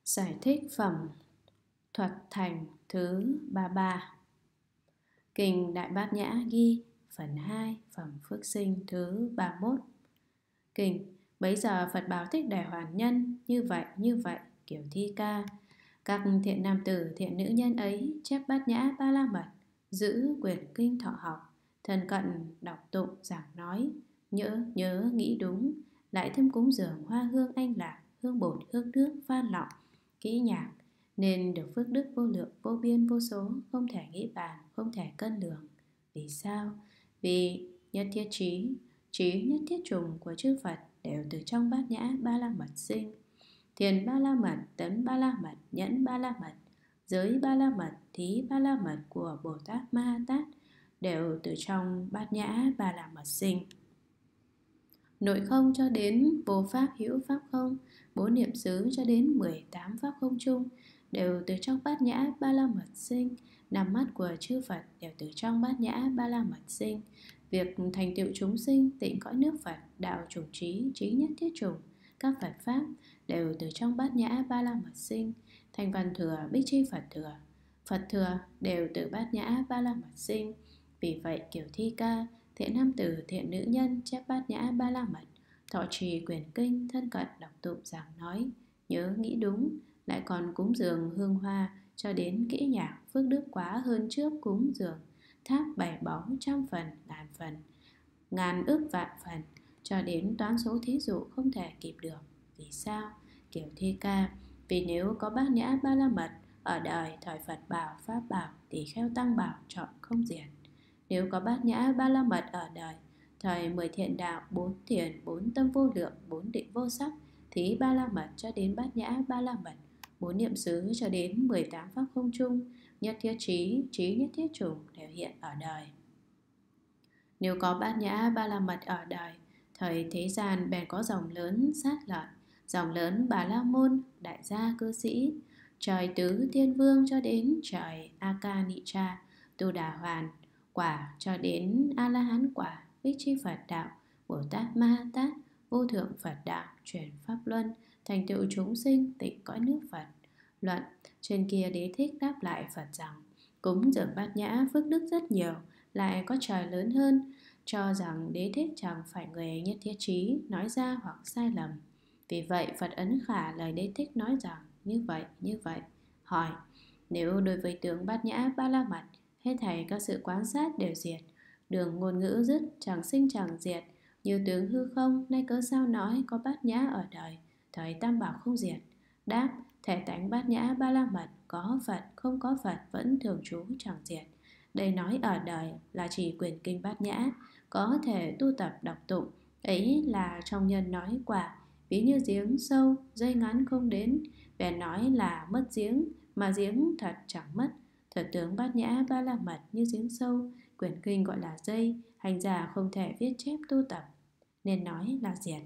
Giải thích phẩm Thuật Thành thứ 33. Kinh Đại Bát Nhã ghi phần 2 phẩm Phước Sinh thứ 31. Kinh: Bấy giờ Phật bảo Thích Đại Hoàn Nhân như vậy kiểu thi ca. Các thiện nam tử thiện nữ nhân ấy chép Bát Nhã Ba La Mật, giữ quyển kinh thọ học, thân cận đọc tụng giảng nói, nhớ nghĩ đúng, lại thêm cúng dường hoa hương anh lạc, hương bột hương nước phan lọng kỹ nhạc, nên được phước đức vô lượng vô biên vô số, không thể nghĩ bàn, không thể cân lường. Vì sao? Vì nhất thiết trí nhất thiết trùng của chư Phật đều từ trong Bát Nhã Ba La Mật sinh. Thiền Ba La Mật, Tấn Ba La Mật, Nhẫn Ba La Mật, Giới Ba La Mật, Thí Ba La Mật của Bồ Tát Ma Ha Tát đều từ trong Bát Nhã Ba La Mật sinh. Nội không cho đến vô pháp hữu pháp không, bốn niệm xứ cho đến 18 pháp không chung đều từ trong Bát Nhã Ba La Mật sinh. Năm mắt của chư Phật đều từ trong Bát Nhã Ba La Mật sinh. Việc thành tựu chúng sinh tịnh cõi nước Phật, đạo chủng trí nhất thiết chủng, các Phật pháp đều từ trong Bát Nhã Ba La Mật sinh. Thành văn thừa, bích chi Phật thừa đều từ Bát Nhã Ba La Mật sinh. Vì vậy kiểu thi ca, thiện nam tử thiện nữ nhân chép Bát Nhã Ba La Mật, thọ trì quyển kinh, thân cận đọc tụng giảng nói, nhớ nghĩ đúng, lại còn cúng dường hương hoa cho đến kỹ nhạc, phước đức quá hơn trước cúng dường tháp bảy bóng trăm phần, ngàn ước vạn phần, cho đến toán số thí dụ không thể kịp được. Vì sao? Kiểu thi ca: vì nếu có Bát Nhã Ba La Mật ở đời thời Phật bảo, Pháp bảo, Tỳ Kheo Tăng bảo chọn không diệt. Nếu có Bát Nhã Ba La Mật ở đời thời 10 thiện đạo, 4 thiền, 4 tâm vô lượng, 4 định vô sắc, Thí Ba La Mật cho đến Bát Nhã Ba La Mật, 4 niệm xứ cho đến 18 pháp không chung, nhất thiết trí nhất thiết chủng đều hiện ở đời. Nếu có Bát Nhã Ba La Mật ở đời thời thế gian, bèn có dòng lớn sát lợi, dòng lớn Bà La Môn, đại gia cư sĩ, trời tứ thiên vương cho đến trời A Ca Nị Cha, Tu Đà Hoàn quả cho đến A La Hán quả, Bích Chi Phật đạo, Bồ Tát Ma Ha Tát, vô thượng Phật đạo, chuyển pháp luân, thành tựu chúng sinh tịnh cõi nước Phật. Luận: trên kia Đế Thích đáp lại Phật rằng: cúng dường Bát Nhã phước đức rất nhiều, lại có trời lớn hơn, cho rằng Đế Thích chẳng phải người nhất thiết trí nói ra hoặc sai lầm. Vì vậy Phật ấn khả lời Đế Thích nói rằng như vậy. Hỏi: nếu đối với tướng Bát Nhã Ba La Mật hết thảy các sự quán sát đều diệt, đường ngôn ngữ dứt, chẳng sinh chẳng diệt, như tướng hư không, nay cớ sao nói có Bát Nhã ở đời thời Tam Bảo không diệt? Đáp: thể tánh Bát Nhã Ba La Mật có Phật không có Phật vẫn thường trú chẳng diệt. Đây nói ở đời là chỉ quyển kinh Bát Nhã, có thể tu tập đọc tụng, ấy là trong nhân nói quả, ví như giếng sâu, dây ngắn không đến, bèn nói là mất giếng, mà giếng thật chẳng mất. Thật tướng Bát Nhã Ba La Mật như giếng sâu, quyển kinh gọi là dây, hành giả không thể viết chép tu tập, nên nói là diệt.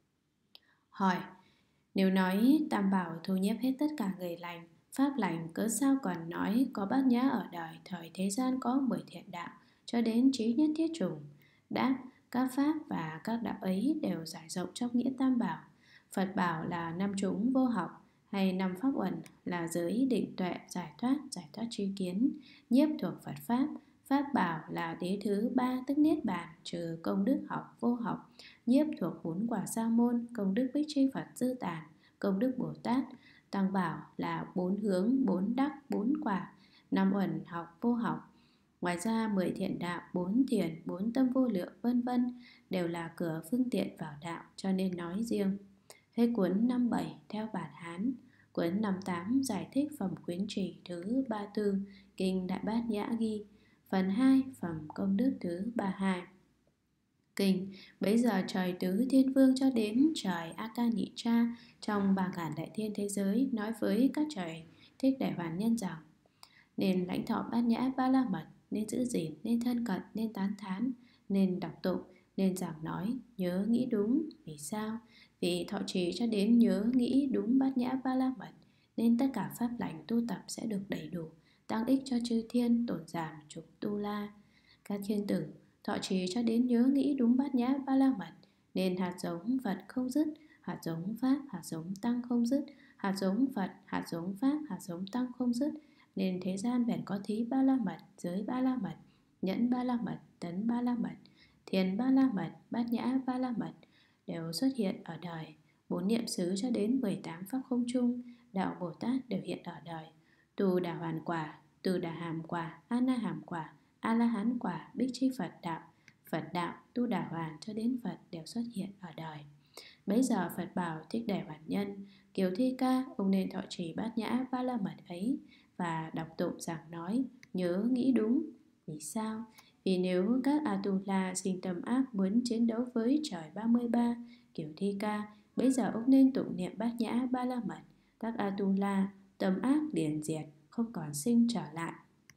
Hỏi: nếu nói Tam Bảo thu nhiếp hết tất cả người lành, pháp lành, cớ sao còn nói có Bát Nhã ở đời thời thế gian có 10 thiện đạo cho đến trí nhất thiết chủng? Đáp: các pháp và các đạo ấy đều giải rộng trong nghĩa Tam Bảo. Phật bảo là năm chúng vô học, hay năm pháp uẩn là giới định tuệ, giải thoát tri kiến, nhiếp thuộc Phật pháp. Pháp bảo là đế thứ ba tức niết bàn, trừ công đức học, vô học, nhiếp thuộc 4 quả sa môn, công đức bích chi Phật dư tản, công đức Bồ Tát. Tăng bảo là 4 hướng, 4 đắc, 4 quả, 5 uẩn học, vô học. Ngoài ra 10 thiện đạo, 4 thiền, 4 tâm vô lượng vân vân đều là cửa phương tiện vào đạo, cho nên nói riêng. Hết cuốn 57 theo bản Hán. Cuốn 58 giải thích phẩm khuyến trì thứ 34, kinh Đại Bát Nhã ghi phần 2 phẩm công đức thứ 32. Kinh: bấy giờ trời tứ thiên vương cho đến trời A Ca Nị Cha trong 3.000 đại thiên thế giới nói với các trời Thích Đại Hoàn Nhân rằng: nên lãnh thọ Bát Nhã Ba La Mật, nên giữ gìn, nên thân cận, nên tán thán, nên đọc tụng, nên giảng nói, nhớ nghĩ đúng. Vì sao? Vì thọ trì cho đến nhớ nghĩ đúng Bát Nhã Ba La Mật, nên tất cả pháp lành tu tập sẽ được đầy đủ, tăng ích cho chư thiên, tổn giảm chúng tu la. Các thiên tử thọ trì cho đến nhớ nghĩ đúng Bát Nhã Ba La Mật, nên hạt giống Phật không dứt, hạt giống Pháp, hạt giống Tăng không dứt, hạt giống Phật, hạt giống Pháp, hạt giống Tăng không dứt, nên thế gian bèn có thí ba la mật, giới ba la mật, nhẫn ba la mật, tấn ba la mật, thiền ba la mật, bát nhã ba la mật đều xuất hiện ở đời. 4 niệm xứ cho đến 18 pháp không chung, đạo Bồ Tát đều hiện ở đời. Tu Đà Hoàn quả, Tu Đà Hàm quả, A Na Hàm quả, A La Hán quả, Bích Chi Phật đạo, Tu Đà Hoàn cho đến Phật đều xuất hiện ở đời. Bấy giờ Phật bảo Thích Để Hoàn Nhân: Kiều Thi Ca, ông nên thọ trì bát nhã ba la mật ấy và đọc tụng giảng nói, nhớ nghĩ đúng. Vì sao? Vì nếu các Atula sinh tâm ác muốn chiến đấu với trời 33, Kiều Thi Ca, bấy giờ ông nên tụng niệm bát nhã ba la mật. Các Atula tâm ác liền diệt, không còn sinh trở lại.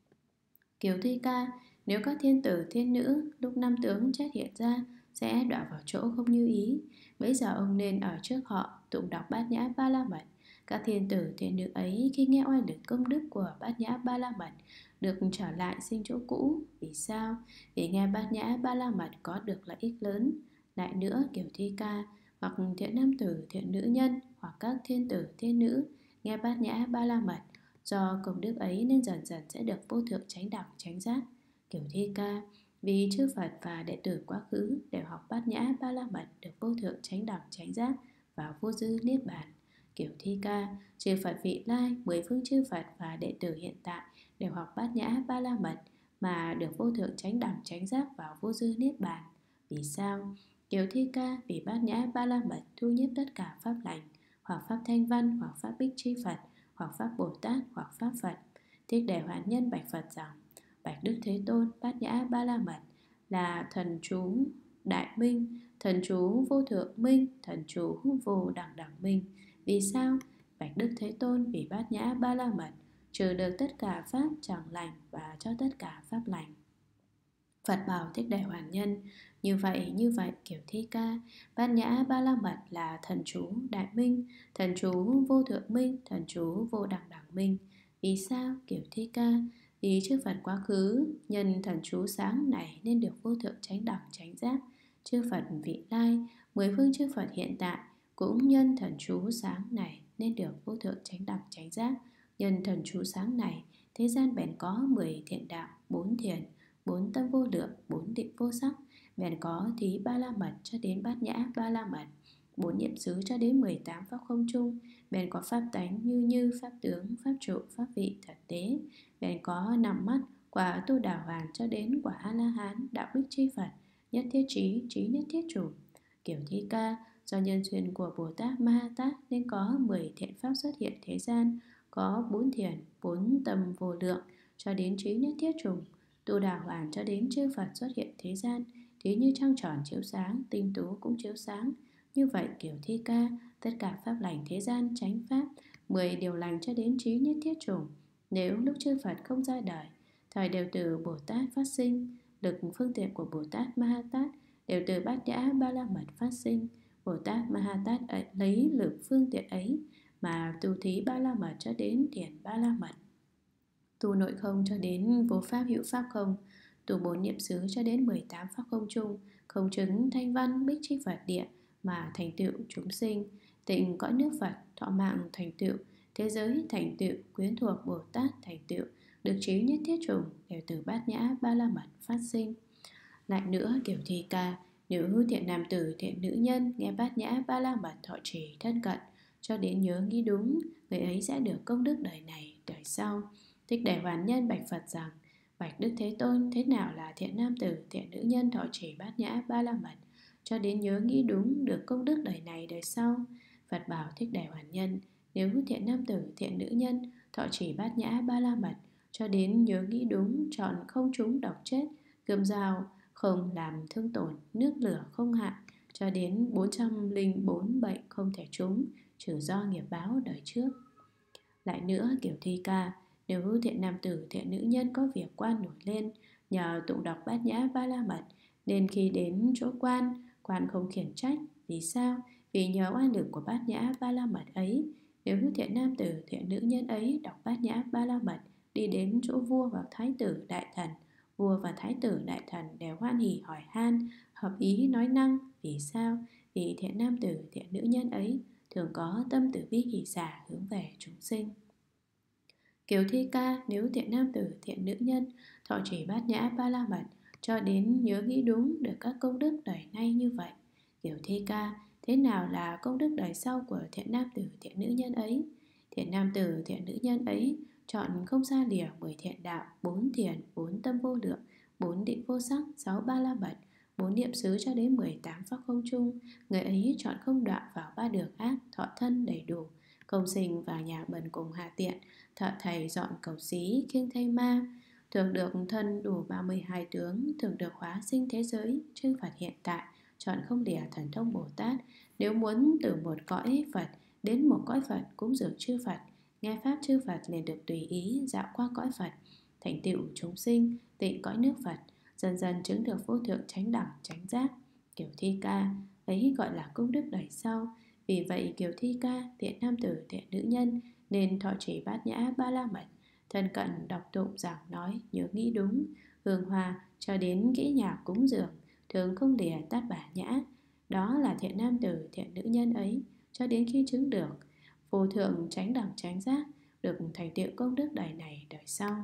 Kiều Thi Ca, nếu các thiên tử thiên nữ lúc năm tướng chết hiện ra sẽ đọa vào chỗ không như ý, bấy giờ ông nên ở trước họ tụng đọc bát nhã ba la mật. Các thiên tử thiên nữ ấy khi nghe oai lực công đức của bát nhã ba la mật được trở lại sinh chỗ cũ. Vì sao? Vì nghe bát nhã ba la mật có được lợi ích lớn. Lại nữa, Kiều Thi Ca, hoặc thiện nam tử thiện nữ nhân hoặc các thiên tử thiên nữ nghe bát nhã ba la mật, do công đức ấy nên dần dần sẽ được vô thượng chánh đẳng chánh giác. Kiều Thi Ca, vì chư Phật và đệ tử quá khứ đều học bát nhã ba la mật được vô thượng chánh đẳng chánh giác và vô dư niết bàn. Kiều Thi Ca, chư Phật vị lai, 10 phương chư Phật và đệ tử hiện tại đều học bát nhã ba la mật mà được vô thượng chánh đẳng chánh giác và vô dư niết bàn. Vì sao? Kiều Thi Ca, vì bát nhã ba la mật thu nhiếp tất cả pháp lành, hoặc pháp thanh văn, hoặc pháp bích chi Phật, hoặc pháp Bồ Tát, hoặc pháp Phật. Thích Để Hoàn Nhân bạch Phật rằng: Bạch Đức Thế Tôn, bát nhã ba la mật là thần chú đại minh, thần chú vô thượng minh, thần chú vô đẳng đẳng minh. Vì sao? Bạch Đức Thế Tôn, vì bát nhã ba la mật trừ được tất cả pháp chẳng lành và cho tất cả pháp lành. Phật bảo Thích Để Hoàn Nhân: như vậy Kiều Thi Ca, bát nhã ba la mật là thần chú đại minh, thần chú vô thượng minh, thần chú vô đẳng đẳng minh. Vì sao? Kiều Thi Ca, vì chư Phật quá khứ nhân thần chú sáng này nên được vô thượng chánh đẳng chánh giác. Chư Phật vị lai, 10 phương chư Phật hiện tại cũng nhân thần chú sáng này nên được vô thượng chánh đẳng chánh giác. Nhân thần chú sáng này, thế gian bèn có 10 thiện đạo, 4 thiền, 4 tâm vô lượng, 4 định vô sắc, bèn có thí ba la mật cho đến bát nhã ba la mật, 4 niệm xứ cho đến 18 pháp không chung, bèn có pháp tánh như pháp tướng, pháp trụ, pháp vị thật tế, bèn có 5 mắt, quả Tu Đà Hoàn cho đến quả A La Hán, đạo bích chi Phật, nhất thiết trí, trí nhất thiết chủ. Kiều Thi Ca, do nhân duyên của Bồ Tát Ma Ha Tát nên có 10 thiện pháp xuất hiện thế gian, có 4 thiền, 4 tâm vô lượng cho đến trí nhất thiết trùng. Tu Đà Hoàn cho đến chư Phật xuất hiện thế gian, thí như trăng tròn chiếu sáng, tinh tú cũng chiếu sáng. Như vậy Kiều Thi Ca, tất cả pháp lành thế gian chánh pháp, 10 điều lành cho đến trí nhất thiết chủng, nếu lúc chư Phật không ra đời, thời đều từ Bồ Tát phát sinh. Lực phương tiện của Bồ Tát Ma Ha Tát đều từ bát nhã ba la mật phát sinh. Bồ Tát Ma Ha Tát ấy, lấy lực phương tiện ấy mà tu thí ba la mật cho đến thiền ba la mật, tu nội không cho đến vô pháp hữu pháp không, tu 4 niệm xứ cho đến 18 pháp không chung, không chứng thanh văn bích chi Phật địa mà thành tựu chúng sinh, tịnh cõi nước Phật, thọ mạng thành tựu, thế giới thành tựu, quyến thuộc Bồ Tát thành tựu, được trí nhất thiết chủng đều từ bát nhã ba la mật phát sinh. Lại nữa Kiều Thi Ca, nếu thiện nam tử thiện nữ nhân nghe bát nhã ba la mật thọ trì thân cận cho đến nhớ nghĩ đúng, người ấy sẽ được công đức đời này đời sau. Thích Để Hoàn Nhân bạch Phật rằng: Bạch Đức Thế Tôn, thế nào là thiện nam tử thiện nữ nhân thọ trì bát nhã ba la mật cho đến nhớ nghĩ đúng, được công đức đời này đời sau? Phật bảo Thích Để Hoàn Nhân: nếu thiện nam tử thiện nữ nhân thọ trì bát nhã ba la mật cho đến nhớ nghĩ đúng, chọn không trúng độc chết, gươm dao không làm thương tổn, nước lửa không hạn, cho đến 404 bệnh không thể trúng, trừ do nghiệp báo đời trước. Lại nữa Kiều Thi Ca, nếu thiện nam tử thiện nữ nhân có việc quan nổi lên, nhờ tụng đọc bát nhã ba la mật, nên khi đến chỗ quan, quan không khiển trách. Vì sao? Vì nhờ oai lực của bát nhã ba la mật ấy, nếu thiện nam tử thiện nữ nhân ấy đọc bát nhã ba la mật, đi đến chỗ vua và thái tử đại thần, vua và thái tử đại thần đều hoan hỉ hỏi han, hợp ý nói năng. Vì sao? Vì thiện nam tử thiện nữ nhân ấy thường có tâm từ bi hỷ xả hướng về chúng sinh. Kiều Thi Ca, nếu thiện nam tử, thiện nữ nhân, thọ trì bát nhã ba la mật, cho đến nhớ nghĩ đúng được các công đức đời nay như vậy. Kiều Thi Ca, thế nào là công đức đời sau của thiện nam tử, thiện nữ nhân ấy? Thiện nam tử, thiện nữ nhân ấy chọn không xa lìa 10 thiện đạo, 4 thiền, 4 tâm vô lượng, 4 định vô sắc, 6 ba la mật, 4 niệm xứ cho đến 18 pháp không chung. Người ấy chọn không đoạn vào ba đường ác, thọ thân đầy đủ, công sinh vào nhà bần cùng hạ tiện, thợ thầy dọn cầu xí, khiêng thay ma, thường được thân đủ 32 tướng, thường được hóa sinh thế giới, chư Phật hiện tại, chọn không lìa thần thông Bồ Tát. Nếu muốn từ một cõi Phật đến một cõi Phật cúng dường chư Phật, nghe pháp chư Phật liền được tùy ý dạo qua cõi Phật, thành tựu chúng sinh, tịnh cõi nước Phật, dần dần chứng được vô thượng chánh đẳng chánh giác. Kiểu Thi Ca ấy gọi là công đức đời sau. Vì vậy Kiều Thi Ca, thiện nam tử, thiện nữ nhân nên thọ trì bát nhã ba la mật, thân cận đọc tụng giảng nói, nhớ nghĩ đúng, hương hoa cho đến kỹ nhạc cúng dường, thường không lìa tát bả nhã. Đó là thiện nam tử, thiện nữ nhân ấy, cho đến khi chứng được vô thượng chánh đẳng chánh giác, được thành tựu công đức đời này đời sau.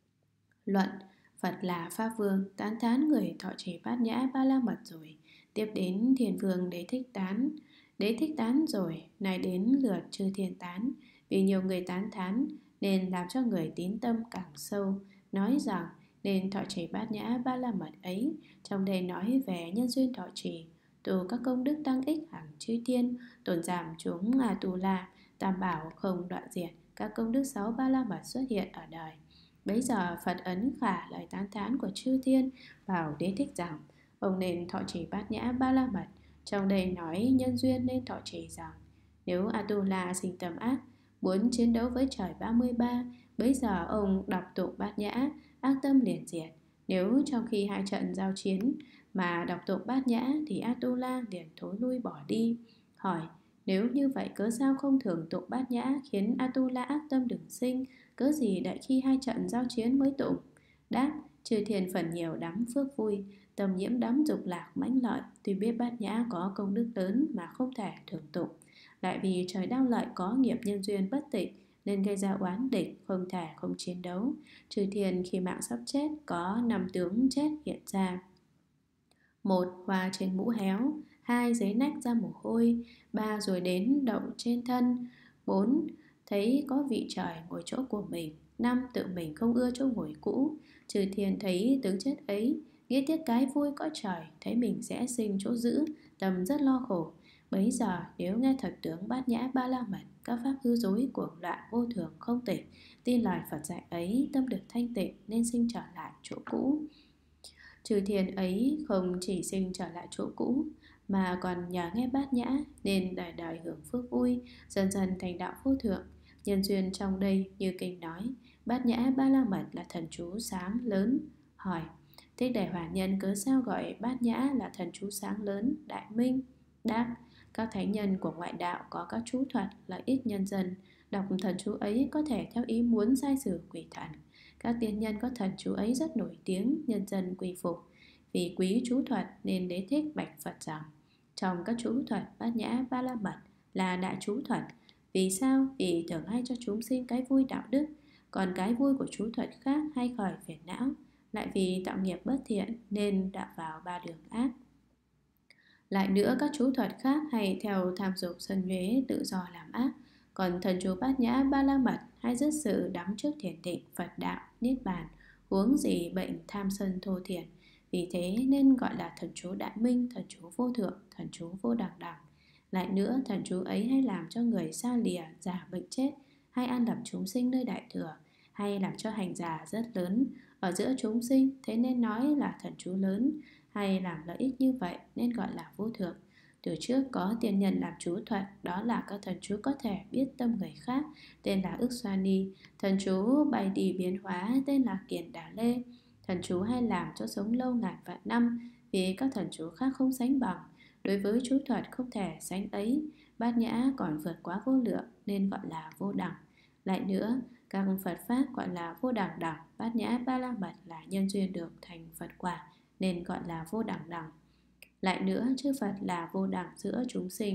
Luận: Phật là Pháp Vương, tán thán người thọ trì bát nhã ba la mật rồi. Tiếp đến Thiên Vương Đế Thích Tán. Đế Thích Tán rồi, nay đến lượt chư thiên tán. Vì nhiều người tán thán nên làm cho người tín tâm càng sâu, nói rằng nên thọ trì bát nhã ba la mật ấy. Trong đây nói về nhân duyên thọ trì, tu các công đức tăng ích hàng chư thiên, tổn giảm chúng tu la, tam bảo không đoạn diệt, các công đức 6 ba la mật xuất hiện ở đời. Bấy giờ Phật ấn khả lời tán thán của chư thiên, bảo Đế Thích rằng ông nên thọ trì bát nhã ba la mật. Trong đây nói nhân duyên nên thọ trì rằng nếu Atula sinh tâm ác, muốn chiến đấu với trời 33, bấy giờ ông đọc tụng bát nhã, ác tâm liền diệt. Nếu trong khi hai trận giao chiến mà đọc tụng bát nhã thì Atula liền thối lui bỏ đi. Hỏi: nếu như vậy cớ sao không thường tụng bát nhã khiến Atula ác tâm đừng sinh, cớ gì đợi khi hai trận giao chiến mới tụng? Đáp: chư thiên phần nhiều đắm phước vui, tâm nhiễm đắm dục lạc mãnh lợi, tuy biết bát nhã có công đức lớn mà không thể thường tụng. Lại vì trời đao lợi có nghiệp nhân duyên bất tịnh nên gây ra oán địch, không thể không chiến đấu. Chư thiên khi mạng sắp chết có 5 tướng chết hiện ra: 1. Hoa trên mũ héo, 2. Giấy nách ra mồ hôi, 3. Rồi đến đậu trên thân, 4. Thấy có vị trời ngồi chỗ của mình, 5. Tự mình không ưa chỗ ngồi cũ. Chư thiên thấy tướng chết ấy, nghĩ tiếc cái vui cõi trời, thấy mình sẽ sinh chỗ giữ, tâm rất lo khổ. Bấy giờ nếu nghe thật tướng bát nhã ba la mật, các pháp hư dối cuồng loạn vô thường không tỉnh, tin lời Phật dạy ấy, tâm được thanh tịnh nên sinh trở lại chỗ cũ. Chư thiên ấy không chỉ sinh trở lại chỗ cũ mà còn nhờ nghe bát nhã nên đời đời hưởng phước vui, dần dần thành đạo vô thượng. Nhân duyên trong đây như kinh nói, bát nhã ba la mật là thần chú sáng lớn. Hỏi: Thích Đại Hòa Nhân cớ sao gọi bát nhã là thần chú sáng lớn đại minh? Đáp: các thánh nhân của ngoại đạo có các chú thuật lợi ích nhân dân, đọc thần chú ấy có thể theo ý muốn sai sử quỷ thần. Các tiên nhân có thần chú ấy rất nổi tiếng, nhân dân quy phục. Vì quý chú thuật nên Đế Thích bạch Phật rằng trong các chú thuật bát nhã ba la mật là đại chú thuật. Vì sao? Vì thường hay cho chúng sinh cái vui đạo đức, còn cái vui của chú thuật khác hay khởi phiền não. Lại vì tạo nghiệp bất thiện nên đạo vào ba đường ác. Lại nữa các chú thuật khác hay theo tham dục sân nhuế tự do làm ác. Còn thần chú bát nhã ba la mật hay dứt sự đắm trước thiền định, Phật đạo, niết bàn, huống gì bệnh tham sân thô thiền. Vì thế nên gọi là thần chú đại minh, thần chú vô thượng, thần chú vô đẳng đẳng. Lại nữa thần chú ấy hay làm cho người xa lìa già bệnh chết, hay an lập chúng sinh nơi đại thừa, hay làm cho hành giả rất lớn ở giữa chúng sinh, thế nên nói là thần chú lớn, hay làm lợi ích như vậy nên gọi là vô thượng. Từ trước có tiên nhân làm chú thuật, đó là các thần chú có thể biết tâm người khác, tên là ức xoa ni. Thần chú bay đi biến hóa tên là kiền đà lê. Thần chú hay làm cho sống lâu ngàn vạn năm, vì các thần chú khác không sánh bằng. Đối với chú thuật không thể sánh ấy, bát nhã còn vượt quá vô lượng nên gọi là vô đẳng. Lại nữa, các Phật Pháp gọi là vô đẳng đẳng, bát nhã ba la mật là nhân duyên được thành Phật quả nên gọi là vô đẳng đẳng. Lại nữa, chư Phật là vô đẳng giữa chúng sinh,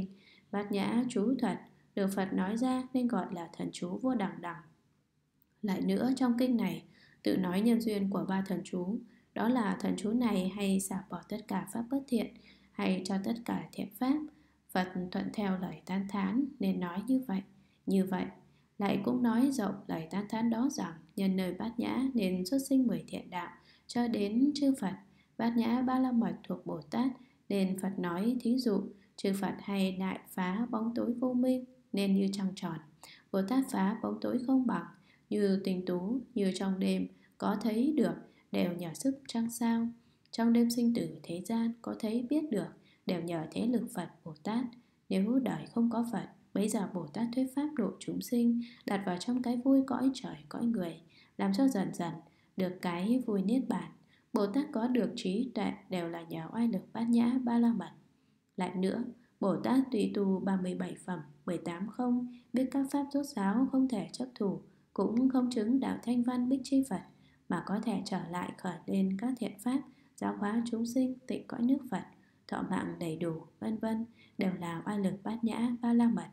Bát nhã chú thuật được Phật nói ra nên gọi là thần chú vô đẳng đẳng. Lại nữa, trong kinh này tự nói nhân duyên của ba thần chú, đó là thần chú này hay xả bỏ tất cả pháp bất thiện, hay cho tất cả thiện pháp. Phật thuận theo lời tán thán nên nói như vậy. Như vậy, lại cũng nói rộng lời tán thán đó rằng nhân nơi bát nhã nên xuất sinh 10 thiện đạo cho đến chư Phật. Bát nhã ba la mật thuộc Bồ Tát nên Phật nói thí dụ chư Phật hay đại phá bóng tối vô minh nên như trăng tròn. Bồ Tát phá bóng tối không bằng, như tinh tú, như trong đêm có thấy được đều nhờ sức trăng sao. Trong đêm sinh tử thế gian có thấy biết được đều nhờ thế lực Phật Bồ Tát. Nếu đời không có Phật, bấy giờ Bồ Tát thuyết pháp độ chúng sinh, đặt vào trong cái vui cõi trời cõi người, làm cho dần dần được cái vui niết bàn. Bồ Tát có được trí tuệ đều là nhờ oai lực bát nhã ba la mật. Lại nữa, Bồ Tát tùy tu 37 phẩm, 18 không, biết các pháp rốt ráo không thể chấp thủ, cũng không chứng đạo thanh văn bích chi Phật, mà có thể trở lại khởi lên các thiện pháp, giáo hóa chúng sinh tịnh cõi nước Phật, thọ mạng đầy đủ, vân vân, đều là oai lực bát nhã ba la mật.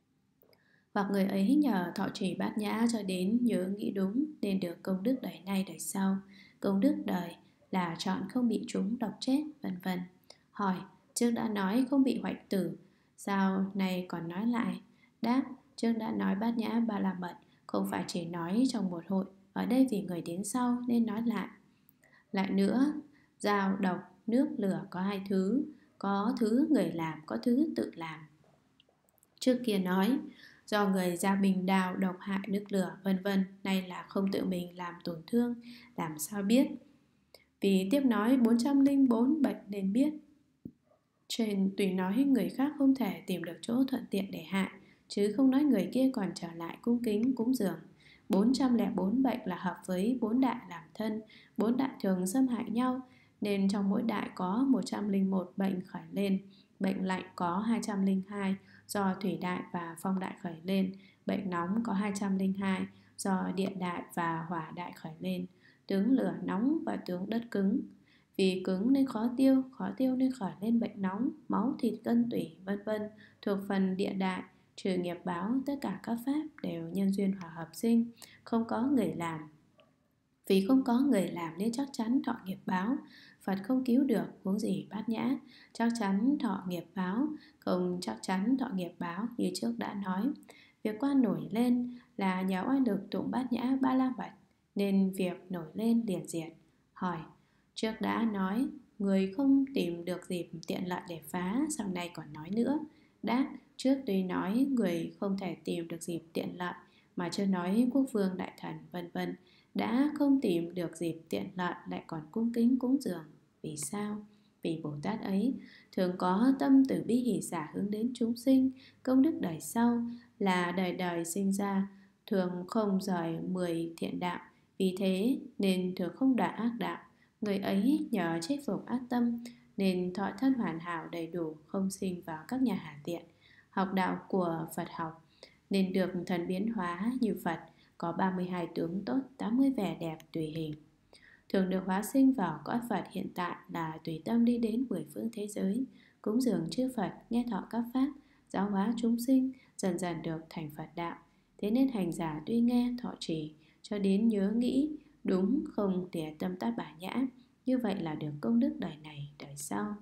Hoặc người ấy nhờ thọ trì bát nhã cho đến nhớ nghĩ đúng nên được công đức đời nay đời sau. Công đức đời là chọn không bị chúng độc chết, vân vân. Hỏi, trước đã nói không bị hoại tử, sao nay còn nói lại? Đáp, trước đã nói bát nhã ba la mật không phải chỉ nói trong một hội, ở đây vì người đến sau nên nói lại. Lại nữa, dao, độc, nước, lửa có hai thứ, có thứ người làm, có thứ tự làm. Trước kia nói do người gia bình đào độc hại nước lửa vân vân, nay là không tự mình làm tổn thương, làm sao biết? Vì tiếp nói 404 bệnh nên biết. Trên tùy nói người khác không thể tìm được chỗ thuận tiện để hại, chứ không nói người kia còn trở lại cung kính cúng dường. 404 bệnh là hợp với 4 đại làm thân, 4 đại thường xâm hại nhau, nên trong mỗi đại có 101 bệnh khởi lên. Bệnh lạnh có 202 do thủy đại và phong đại khởi lên. Bệnh nóng có 202 do điện đại và hỏa đại khởi lên. Tướng lửa nóng và tướng đất cứng. Vì cứng nên khó tiêu nên khởi lên bệnh nóng, máu thịt gân tủy vân vân, thuộc phần địa đại. Trừ nghiệp báo, tất cả các pháp đều nhân duyên hòa hợp sinh, không có người làm. Vì không có người làm nên chắc chắn thọ nghiệp báo. Phật không cứu được, huống gì bát nhã, chắc chắn thọ nghiệp báo, không chắc chắn thọ nghiệp báo như trước đã nói. Việc quan nổi lên là nhờ oai lực tụng bát nhã ba la mật, nên việc nổi lên liền diệt. Hỏi, trước đã nói người không tìm được dịp tiện lợi để phá, sau này còn nói nữa. Đáp, trước tuy nói người không thể tìm được dịp tiện lợi, mà chưa nói quốc vương đại thần vân vân, đã không tìm được dịp tiện lợi lại còn cung kính cúng dường. Vì sao? Vì Bồ Tát ấy thường có tâm từ bi hỷ xả hướng đến chúng sinh. Công đức đời sau là đời đời sinh ra thường không rời 10 thiện đạo, vì thế nên thường không đọa ác đạo. Người ấy nhờ chế phục ác tâm nên thọ thân hoàn hảo đầy đủ, không sinh vào các nhà hạ tiện. Học đạo của Phật học nên được thần biến hóa như Phật, có 32 tướng tốt, 80 vẻ đẹp tùy hình. Thường được hóa sinh vào cõi Phật hiện tại là tùy tâm đi đến 10 phương thế giới, cúng dường chư Phật, nghe thọ các pháp, giáo hóa chúng sinh, dần dần được thành Phật đạo. Thế nên hành giả tuy nghe thọ trì cho đến nhớ nghĩ đúng, không tỉa tâm tác bả nhã, như vậy là được công đức đời này đời sau.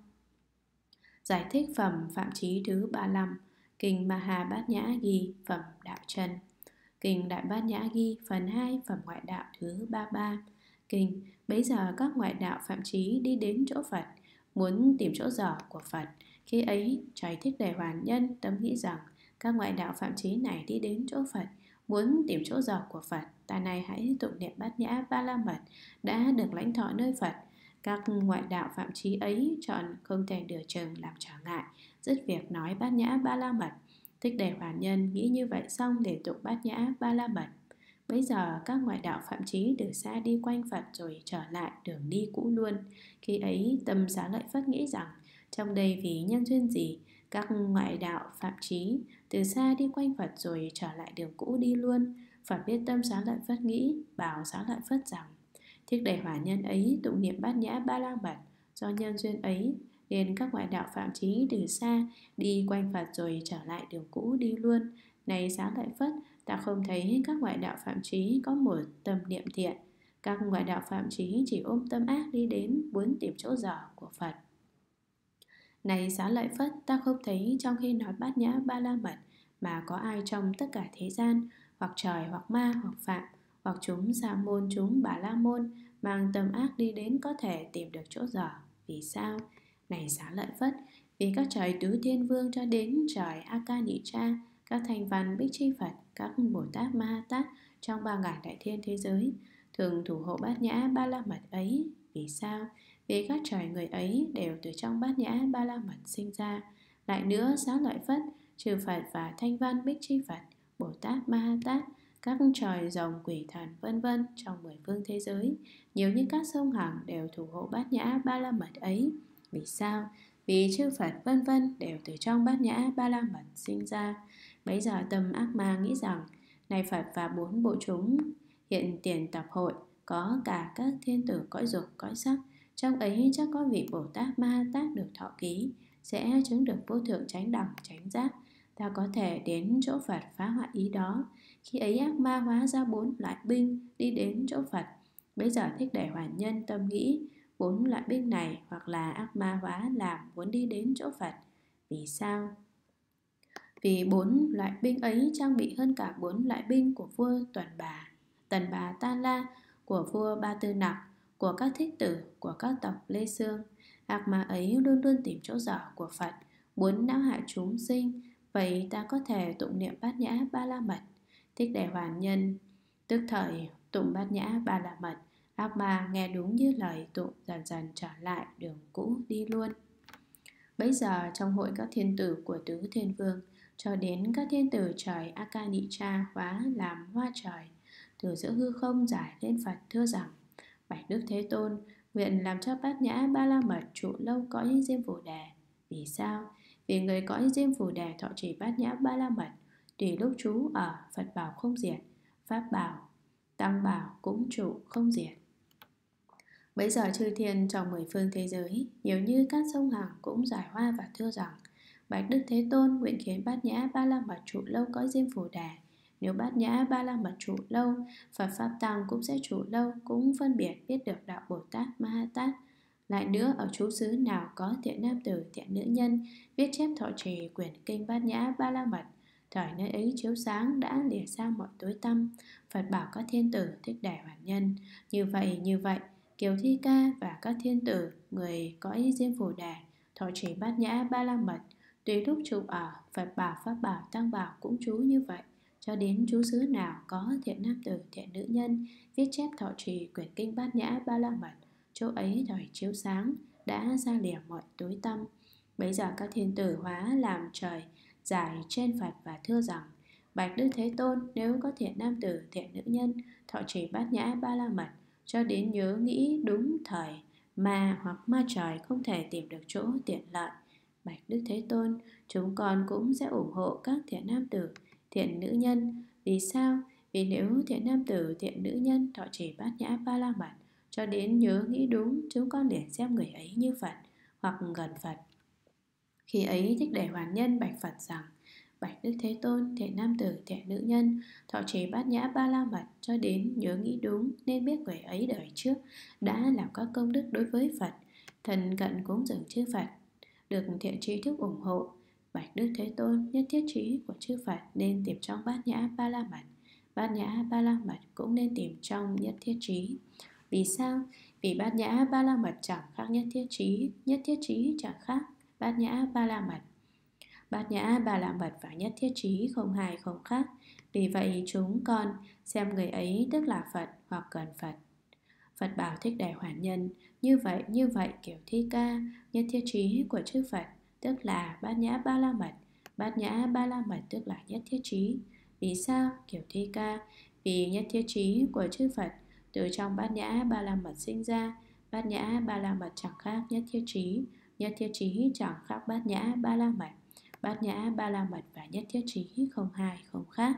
Giải thích phẩm Phạm Chí thứ 35, Kinh Maha Bát Nhã ghi phẩm Đạo Chân. Kinh Đại Bát Nhã ghi phần 2 phẩm Ngoại Đạo thứ 33. Kinh, bấy giờ các ngoại đạo Phạm Chí đi đến chỗ Phật, muốn tìm chỗ dở của Phật. Khi ấy, Trời Thích Đề Hoàn Nhân tâm nghĩ rằng các ngoại đạo Phạm Chí này đi đến chỗ Phật, muốn tìm chỗ dở của Phật, ta này hãy tụng niệm Bát Nhã Ba La Mật đã được lãnh thọ nơi Phật. Các ngoại đạo Phạm Chí ấy chọn không thể nửa chừng làm trở ngại, dứt việc nói Bát Nhã Ba La Mật. Thích Đề Hoàn Nhân nghĩ như vậy xong để tụng Bát Nhã Ba La Mật. Bây giờ các ngoại đạo Phạm Chí từ xa đi quanh Phật rồi trở lại đường đi cũ luôn. Khi ấy tâm Xá Lợi Phất nghĩ rằng trong đây vì nhân duyên gì các ngoại đạo Phạm Chí từ xa đi quanh Phật rồi trở lại đường cũ đi luôn. Phật biết tâm Xá Lợi Phất nghĩ, bảo Xá Lợi Phất rằng Thích Đề Hoàn Nhân ấy tụng niệm Bát Nhã Ba La Mật, do nhân duyên ấy nên các ngoại đạo phạm chí từ xa đi quanh Phật rồi trở lại đường cũ đi luôn. Này Xá Lợi Phất, ta không thấy các ngoại đạo phạm chí có một tâm niệm thiện. Các ngoại đạo phạm chí chỉ ôm tâm ác đi đến muốn tìm chỗ dở của Phật. Này Xá Lợi Phất, ta không thấy trong khi nói Bát Nhã Ba La Mật mà có ai trong tất cả thế gian, hoặc trời, hoặc ma, hoặc phạm, hoặc chúng Sa môn, chúng Bà La môn mang tâm ác đi đến có thể tìm được chỗ dở. Vì sao? Này Xá Lợi Phất, vì các trời tứ thiên vương cho đến trời A Ca Nhị Cha, các thành văn Bích Chi Phật, các Bồ Tát Ma Ha Tát trong 3.000 đại thiên thế giới thường thủ hộ Bát Nhã Ba La Mật ấy. Vì sao? Vì các trời người ấy đều từ trong Bát Nhã Ba La Mật sinh ra. Lại nữa, Xá Lợi Phất, chư Phật và thanh văn Bích Chi Phật, Bồ Tát Ma Ha Tát, các trời rồng quỷ thần vân vân trong 10 phương thế giới, nhiều như các sông Hằng đều thủ hộ Bát Nhã Ba La Mật ấy. Vì sao? Vì chư Phật vân vân đều từ trong Bát Nhã Ba La Mật sinh ra. Bấy giờ tâm ác ma nghĩ rằng, này Phật và 4 bộ chúng hiện tiền tập hội, có cả các thiên tử cõi dục cõi sắc, trong ấy chắc có vị Bồ Tát Ma Ha Tát được thọ ký, sẽ chứng được vô thượng chánh đẳng chánh giác. Ta có thể đến chỗ Phật phá hoại ý đó. Khi ấy ác ma hóa ra 4 loại binh đi đến chỗ Phật. Bây giờ Thích Để Hoàn Nhân tâm nghĩ 4 loại binh này hoặc là ác ma hóa làm muốn đi đến chỗ Phật. Vì sao? Vì 4 loại binh ấy trang bị hơn cả 4 loại binh của vua Tần Bà Ta La, của vua Ba Tư Nặc, của các thích tử, của các tộc Lê Sương. Ác ma ấy luôn luôn tìm chỗ dở của Phật, muốn não hại chúng sinh. Vậy ta có thể tụng niệm Bát Nhã Ba La Mật. Thích Để Hoàn Nhân tức thời tụng Bát Nhã Ba La Mật. Ác ma nghe đúng như lời tụng, dần dần trở lại đường cũ đi luôn. Bấy giờ trong hội các thiên tử của tứ thiên vương, cho đến các thiên tử trời A Ca Nhị Cha hóa làm hoa trời, từ giữa hư không giải lên Phật thưa rằng: Bạch Đức Thế Tôn, nguyện làm cho Bát Nhã Ba La Mật trụ lâu cõi Diêm Phù Đề. Vì sao? Vì người cõi Diêm Phù Đề thọ trì Bát Nhã Ba La Mật, tùy lúc trú ở, Phật bảo không diệt, Pháp bảo, Tăng bảo cũng trụ không diệt. Bấy giờ chư thiên trong 10 phương thế giới, nhiều như các sông Hằng cũng giải hoa và thưa rằng: Bạch Đức Thế Tôn, nguyện khiến Bát Nhã Ba La Mật trụ lâu cõi Diêm Phù Đề. Nếu Bát Nhã Ba La Mật trụ lâu, Phật Pháp Tăng cũng sẽ trụ lâu, cũng phân biệt biết được đạo Bồ Tát Ma Ha Tát. Lại nữa, ở trú xứ nào có thiện nam tử, thiện nữ nhân viết chép thọ trì quyển kinh Bát Nhã Ba La Mật, thời nơi ấy chiếu sáng đã lìa xa mọi tối tăm. Phật bảo các thiên tử Thích Để Hoàn Nhân: như vậy, Kiều Thi Ca và các thiên tử người cõi Diêm Phù Đề thọ trì Bát Nhã Ba La Mật, tùy lúc trụ ở, Phật bảo, Pháp bảo, Tăng bảo cũng trú như vậy, cho đến trú xứ nào có thiện nam tử, thiện nữ nhân viết chép thọ trì quyển kinh Bát Nhã Ba La Mật, chỗ ấy thời chiếu sáng đã ra lìa mọi tối tăm. Bấy giờ các thiên tử hóa làm trời giải trên Phật và thưa rằng: Bạch Đức Thế Tôn, nếu có thiện nam tử, thiện nữ nhân thọ trì Bát Nhã Ba La Mật, cho đến nhớ nghĩ đúng thời mà hoặc ma trời không thể tìm được chỗ tiện lợi, Bạch Đức Thế Tôn, chúng con cũng sẽ ủng hộ các thiện nam tử, thiện nữ nhân. Vì sao? Vì nếu thiện nam tử, thiện nữ nhân thọ trì Bát Nhã Ba La Mật, cho đến nhớ nghĩ đúng, chúng con liền xem người ấy như Phật hoặc gần Phật. Khi ấy Thích Để Hoàn Nhân bạch Phật rằng: Bạch Đức Thế Tôn, thiện nam tử, thiện nữ nhân thọ trì Bát Nhã Ba La Mật, cho đến nhớ nghĩ đúng, nên biết người ấy đời trước đã làm các công đức đối với Phật, thần cận cúng dường chư Phật, được thiện tri thức ủng hộ. Bạch Đức Thế Tôn, nhất thiết trí của chư Phật nên tìm trong Bát Nhã Ba La Mật. Bát Nhã Ba La Mật cũng nên tìm trong nhất thiết trí. Vì sao? Vì Bát Nhã Ba La Mật chẳng khác nhất thiết trí chẳng khác Bát Nhã Ba La Mật. Bát Nhã Ba La Mật và nhất thiết trí không hai không khác. Vì vậy chúng con xem người ấy tức là Phật hoặc gần Phật. Phật bảo Thích Để Hoàn Nhân: như vậy Kiểu Thi Ca, nhất thiết trí của chư Phật tức là Bát Nhã Ba La Mật. Bát Nhã Ba La Mật tức là nhất thiết trí. Vì sao? Kiểu Thi Ca, vì nhất thiết trí của chư Phật từ trong Bát Nhã Ba La Mật sinh ra. Bát Nhã Ba La Mật chẳng khác nhất thiết trí chẳng khác Bát Nhã Ba La Mật. Bát Nhã Ba La Mật và nhất thiết trí không hai không khác.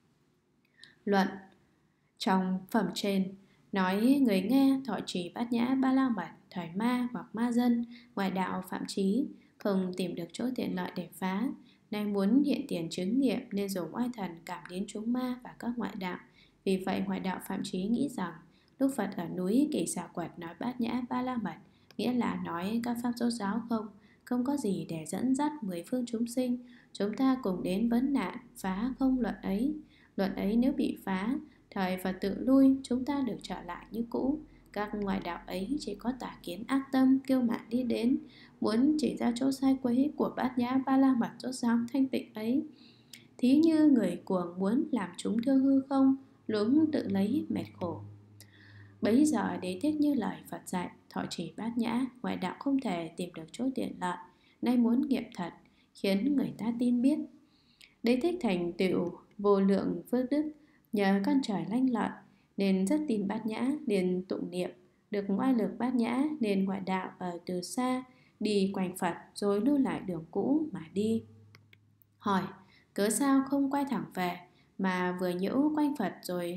Luận: trong phẩm trên nói người nghe thọ trì Bát Nhã Ba La Mật thời ma hoặc ma dân, ngoại đạo phạm trí, không tìm được chỗ tiện lợi để phá, nay muốn hiện tiền chứng nghiệm nên dùng oai thần cảm đến chúng ma và các ngoại đạo. Vì vậy ngoại đạo phạm trí nghĩ rằng lúc Phật ở núi Kỳ Xà Quật nói Bát Nhã Ba La Mật, nghĩa là nói các pháp rốt ráo không có gì để dẫn dắt mười phương chúng sinh. Chúng ta cùng đến vấn nạn, phá không luận ấy. Luận ấy nếu bị phá, thời Phật tự lui, chúng ta được trở lại như cũ. Các ngoại đạo ấy chỉ có tà kiến ác tâm, kiêu mạn đi đến, muốn chỉ ra chỗ sai quấy của Bát Nhã Ba La Mật rốt ráo thanh tịnh ấy. Thí như người cuồng muốn làm chúng thương hư không, luống tự lấy mệt khổ. Bấy giờ Đế Thích như lời Phật dạy, thọ trì Bát Nhã, ngoại đạo không thể tìm được chỗ tiện lợi, nay muốn nghiệm thật, khiến người ta tin biết. Đế Thích thành tựu vô lượng phước đức, nhờ căn trời lanh lợi nên rất tin Bát Nhã, liền tụng niệm, được oai lực Bát Nhã nên ngoại đạo ở từ xa đi quanh Phật rồi lưu lại đường cũ mà đi. Hỏi, cớ sao không quay thẳng về mà vừa nhiễu quanh Phật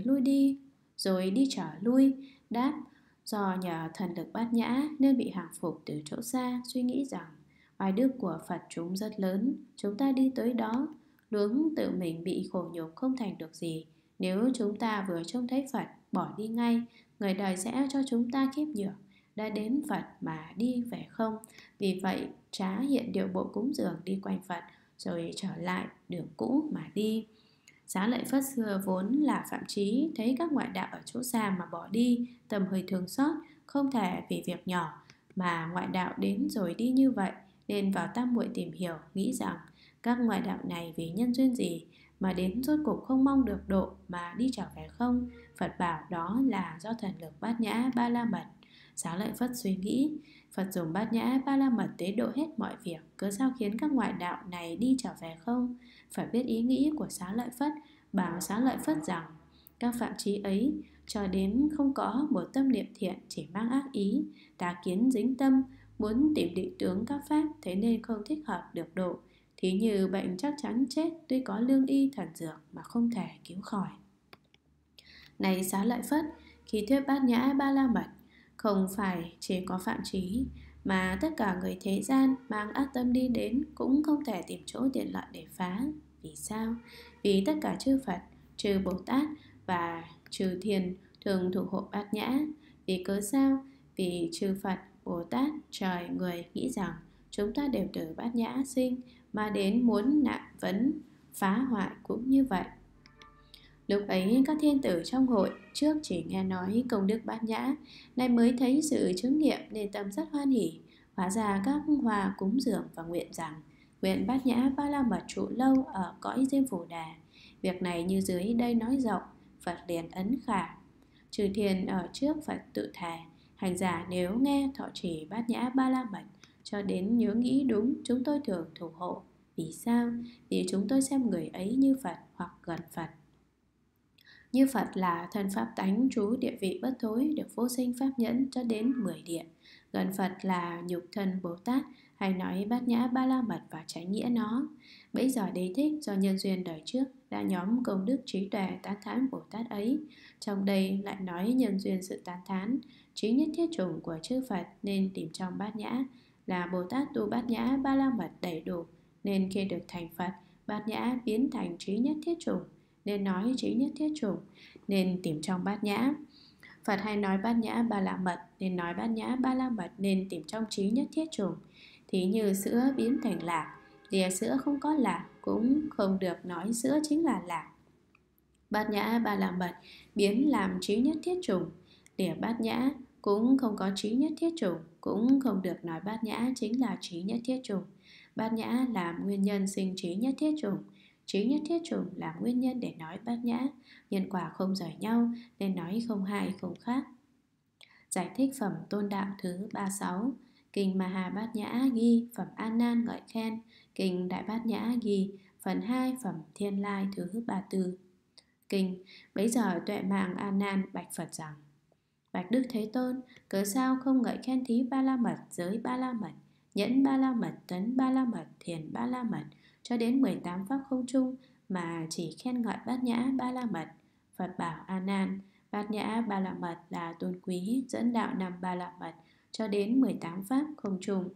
rồi đi trở lui? Đáp, do nhờ thần lực Bát Nhã nên bị hàng phục từ chỗ xa, suy nghĩ rằng oai đức của Phật chúng rất lớn, chúng ta đi tới đó luống tự mình bị khổ nhục không thành được gì. Nếu chúng ta vừa trông thấy Phật bỏ đi ngay, người đời sẽ cho chúng ta kiếp nhược, đã đến Phật mà đi về không. Vì vậy trá hiện điệu bộ cúng dường đi quanh Phật rồi trở lại đường cũ mà đi. Xá Lợi Phất xưa vốn là phạm trí, thấy các ngoại đạo ở chỗ xa mà bỏ đi, tâm hơi thương xót, không thể vì việc nhỏ mà ngoại đạo đến rồi đi như vậy, nên vào tam muội tìm hiểu, nghĩ rằng các ngoại đạo này vì nhân duyên gì mà đến rốt cục không mong được độ mà đi trở về không. Phật bảo đó là do thần lực Bát Nhã Ba La Mật. Xá Lợi Phất suy nghĩ, Phật dùng Bát Nhã Ba La Mật tế độ hết mọi việc, cớ sao khiến các ngoại đạo này đi trở về không? Phải biết ý nghĩ của Xá Lợi Phất, bảo Xá Lợi Phất rằng các phạm trí ấy cho đến không có một tâm niệm thiện, chỉ mang ác ý, tà kiến dính tâm, muốn tìm định tướng các pháp, thế nên không thích hợp được độ. Thí như bệnh chắc chắn chết, tuy có lương y thần dược mà không thể cứu khỏi. Này Xá Lợi Phất, khi thuyết Bát Nhã Ba La Mật, không phải chỉ có phạm trí, mà tất cả người thế gian mang ác tâm đi đến cũng không thể tìm chỗ tiện lợi để phá. Vì sao? Vì tất cả chư Phật, chư Bồ Tát và chư Thiên thường thủ hộ Bát Nhã. Vì cớ sao? Vì chư Phật, Bồ Tát, trời, người nghĩ rằng chúng ta đều từ Bát Nhã sinh, mà đến muốn nạn vấn, phá hoại cũng như vậy. Lúc ấy các thiên tử trong hội trước chỉ nghe nói công đức Bát Nhã, nay mới thấy sự chứng nghiệm nên tâm rất hoan hỉ. Hóa ra các hòa cúng dường và nguyện rằng nguyện Bát Nhã Ba La Mật trụ lâu ở cõi Diêm Phù Đà. Việc này như dưới đây nói rộng, Phật liền ấn khả. Chư thiên ở trước Phật tự thề, hành giả nếu nghe thọ trì Bát Nhã Ba La Mật cho đến nhớ nghĩ đúng, chúng tôi thường thủ hộ. Vì sao? Vì chúng tôi xem người ấy như Phật hoặc gần Phật. Như Phật là thân pháp tánh trú địa vị bất thối, được vô sinh pháp nhẫn cho đến 10 điện. Gần Phật là nhục thân Bồ Tát, hay nói Bát Nhã Ba La Mật và tránh nghĩa nó. Bấy giờ Đế Thích do nhân duyên đời trước đã nhóm công đức trí tuệ tán thán Bồ Tát ấy. Trong đây lại nói nhân duyên sự tán thán trí nhất thiết chủng của chư Phật, nên tìm trong Bát Nhã là Bồ Tát tu Bát Nhã Ba La Mật đầy đủ, nên khi được thành Phật, Bát Nhã biến thành trí nhất thiết chủng, nên nói trí nhất thiết chủng, nên tìm trong Bát Nhã. Phật hay nói Bát Nhã Ba La Mật, nên nói Bát Nhã Ba La Mật, nên tìm trong trí nhất thiết chủng. Thí như sữa biến thành lạc, lìa sữa không có lạc, cũng không được nói sữa chính là lạc. Bát Nhã Ba La Mật biến làm trí nhất thiết chủng, lìa Bát Nhã cũng không có trí nhất thiết chủng, cũng không được nói Bát Nhã chính là trí nhất thiết chủng. Bát Nhã là nguyên nhân sinh trí nhất thiết chủng, trí nhất thiết chủng là nguyên nhân để nói Bát Nhã. Nhân quả không rời nhau nên nói không hai không khác. Giải thích phẩm tôn đạo thứ 36. Kinh Maha Bát Nhã ghi phẩm An Nan ngợi khen. Kinh Đại Bát Nhã ghi phần 2 phẩm Thiên Lai thứ 34. Kinh bấy giờ Tuệ Mạng An Nan bạch Phật rằng: Bạch Đức Thế Tôn, cớ sao không ngợi khen thí Ba La Mật, giới Ba La Mật, nhẫn Ba La Mật, tấn Ba La Mật, thiền Ba La Mật cho đến 18 pháp không chung, mà chỉ khen ngợi Bát Nhã Ba La Mật? Phật bảo A Nan, Bát Nhã Ba La Mật là tôn quý, dẫn đạo năm Ba La Mật cho đến 18 pháp không trùng.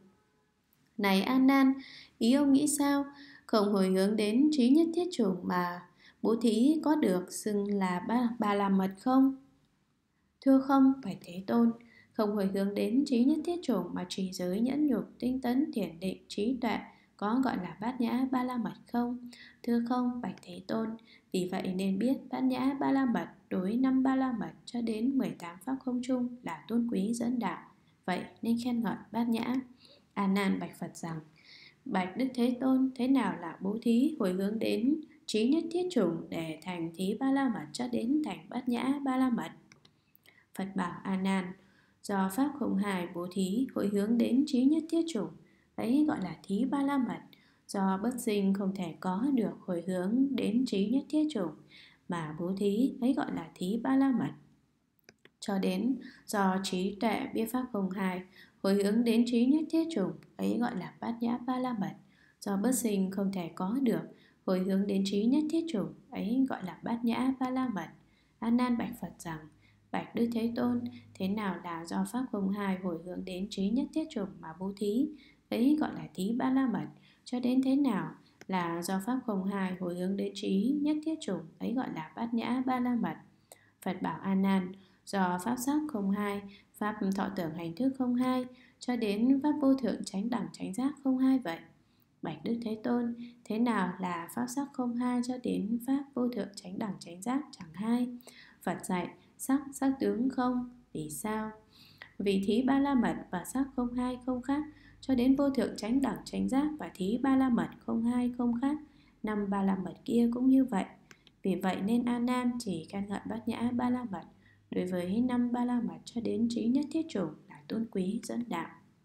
Này A Nan, ý ông nghĩ sao? Không hồi hướng đến trí nhất thiết chủng mà bố thí có được xưng là ba la mật không? Thưa không, phải Thế Tôn. Không hồi hướng đến trí nhất thiết chủng mà trì giới nhẫn nhục, tinh tấn, thiền định, trí tuệ có gọi là bát nhã ba la mật không? Thưa không, bạch Thế Tôn. Vì vậy nên biết bát nhã ba la mật đối 5 ba la mật cho đến 18 pháp không trung là tôn quý dẫn đạo. Vậy nên khen ngợi bát nhã. A Nan bạch Phật rằng: Bạch Đức Thế Tôn, thế nào là bố thí hồi hướng đến trí nhất thiết chủng để thành thí ba la mật cho đến thành bát nhã ba la mật? Phật bảo A Nan: Do pháp không hài bố thí hồi hướng đến trí nhất thiết chủng, ấy gọi là thí ba la mật. Do bất sinh không thể có được hồi hướng đến trí nhất thiết chủng mà bố thí, ấy gọi là thí ba la mật. Cho đến do trí tuệ biết pháp không hài hồi hướng đến trí nhất thiết chủng, ấy gọi là bát nhã ba la mật. Do bất sinh không thể có được hồi hướng đến trí nhất thiết chủng, ấy gọi là bát nhã ba la mật. A Nan bạch Phật rằng: Bạch Đức Thế Tôn, thế nào là do pháp không hài hồi hướng đến trí nhất thiết chủng mà bố thí, ấy gọi là thí ba la mật. Cho đến thế nào là do pháp không hài hồi hướng đến trí nhất thiết chủng, ấy gọi là bát nhã ba la mật. Phật bảo A Nan: Do pháp sắc không hai, pháp thọ tưởng hành thức không hai, cho đến pháp vô thượng chánh đẳng chánh giác không hai vậy. Bạch Đức Thế Tôn, thế nào là pháp sắc không hai cho đến pháp vô thượng chánh đẳng chánh giác chẳng hai? Phật dạy: sắc tướng không. Vì sao? Vì thí ba la mật và sắc không hai không khác, cho đến vô thượng chánh đẳng chánh giác và thí ba la mật không hai không khác. 5 ba la mật kia cũng như vậy. Vì vậy nên A Nan chỉ khen ngợi bát nhã ba la mật đối với 5 ba la mật cho đến trí nhất thiết chủng là tôn quý dẫn đạo.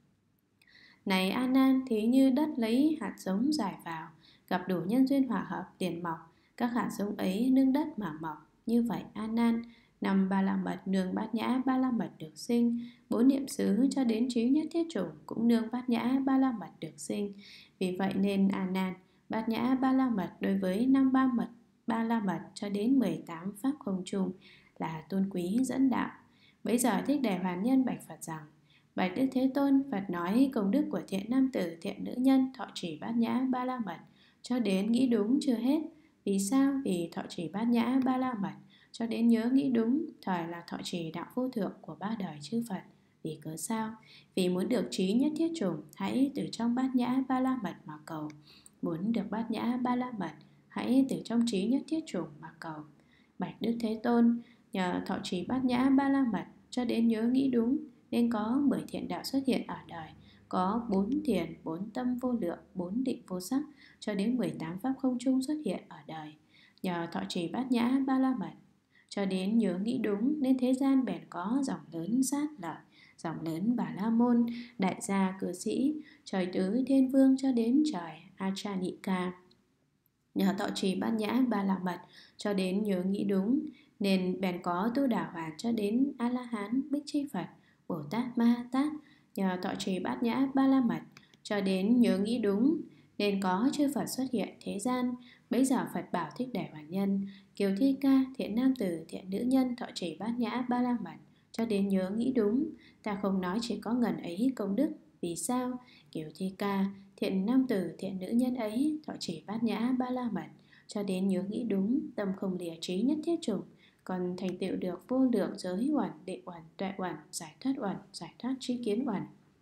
Này A Nan, thế như đất lấy hạt giống rải vào, gặp đủ nhân duyên hòa hợp liền mọc, các hạt giống ấy nương đất mà mọc. Như vậy A Nan, 5 ba la mật nương bát nhã ba la mật được sinh, 4 niệm xứ cho đến trí nhất thiết chủng cũng nương bát nhã ba la mật được sinh. Vì vậy nên A Nan, bát nhã ba la mật đối với 5 ba la mật cho đến 18 pháp không trung là tôn quý dẫn đạo. Bấy giờ Thích Đề Hoàn Nhân bạch Phật rằng: Bạch Đức Thế Tôn, Phật nói công đức của thiện nam tử, thiện nữ nhân thọ trì bát nhã ba la mật cho đến nghĩ đúng chưa hết. Vì sao? Vì thọ trì bát nhã ba la mật cho đến nhớ nghĩ đúng, thời là thọ trì đạo vô thượng của ba đời chư Phật. Vì cớ sao? Vì muốn được trí nhất thiết chủng, hãy từ trong bát nhã ba la mật mà cầu. Muốn được bát nhã ba la mật, hãy từ trong trí nhất thiết chủng mà cầu. Bạch Đức Thế Tôn, nhờ thọ trì bát nhã ba la mật cho đến nhớ nghĩ đúng, nên có 10 thiện đạo xuất hiện ở đời, có 4 thiền, 4 tâm vô lượng, 4 định vô sắc, cho đến 18 pháp không trung xuất hiện ở đời. Nhờ thọ trì bát nhã ba la mật cho đến nhớ nghĩ đúng, nên thế gian bèn có dòng lớn sát lợi, dòng lớn Bà La Môn, đại gia cư sĩ, trời tứ thiên vương cho đến trời Achanika. Nhờ thọ trì bát nhã ba la mật cho đến nhớ nghĩ đúng, nên bèn có Tu Đà Hoàn cho đến A La Hán, Bích Chi Phật, Bồ Tát Ma Ha Tát. Nhờ thọ trì bát nhã ba la mật cho đến nhớ nghĩ đúng, nên có chư Phật xuất hiện thế gian. Bấy giờ Phật bảo Thích Đề Hoàn Nhân: Kiều Thi Ca, thiện nam tử, thiện nữ nhân thọ trì bát nhã ba la mật cho đến nhớ nghĩ đúng, ta không nói chỉ có ngần ấy công đức. Vì sao? Kiều Thi Ca, thiện nam tử, thiện nữ nhân ấy thọ trì bát nhã ba la mật cho đến nhớ nghĩ đúng, tâm không lìa trí nhất thiết chủng, còn thành tựu được vô lượng giới uẩn, định uẩn, tuệ uẩn, giải thoát tri kiến uẩn.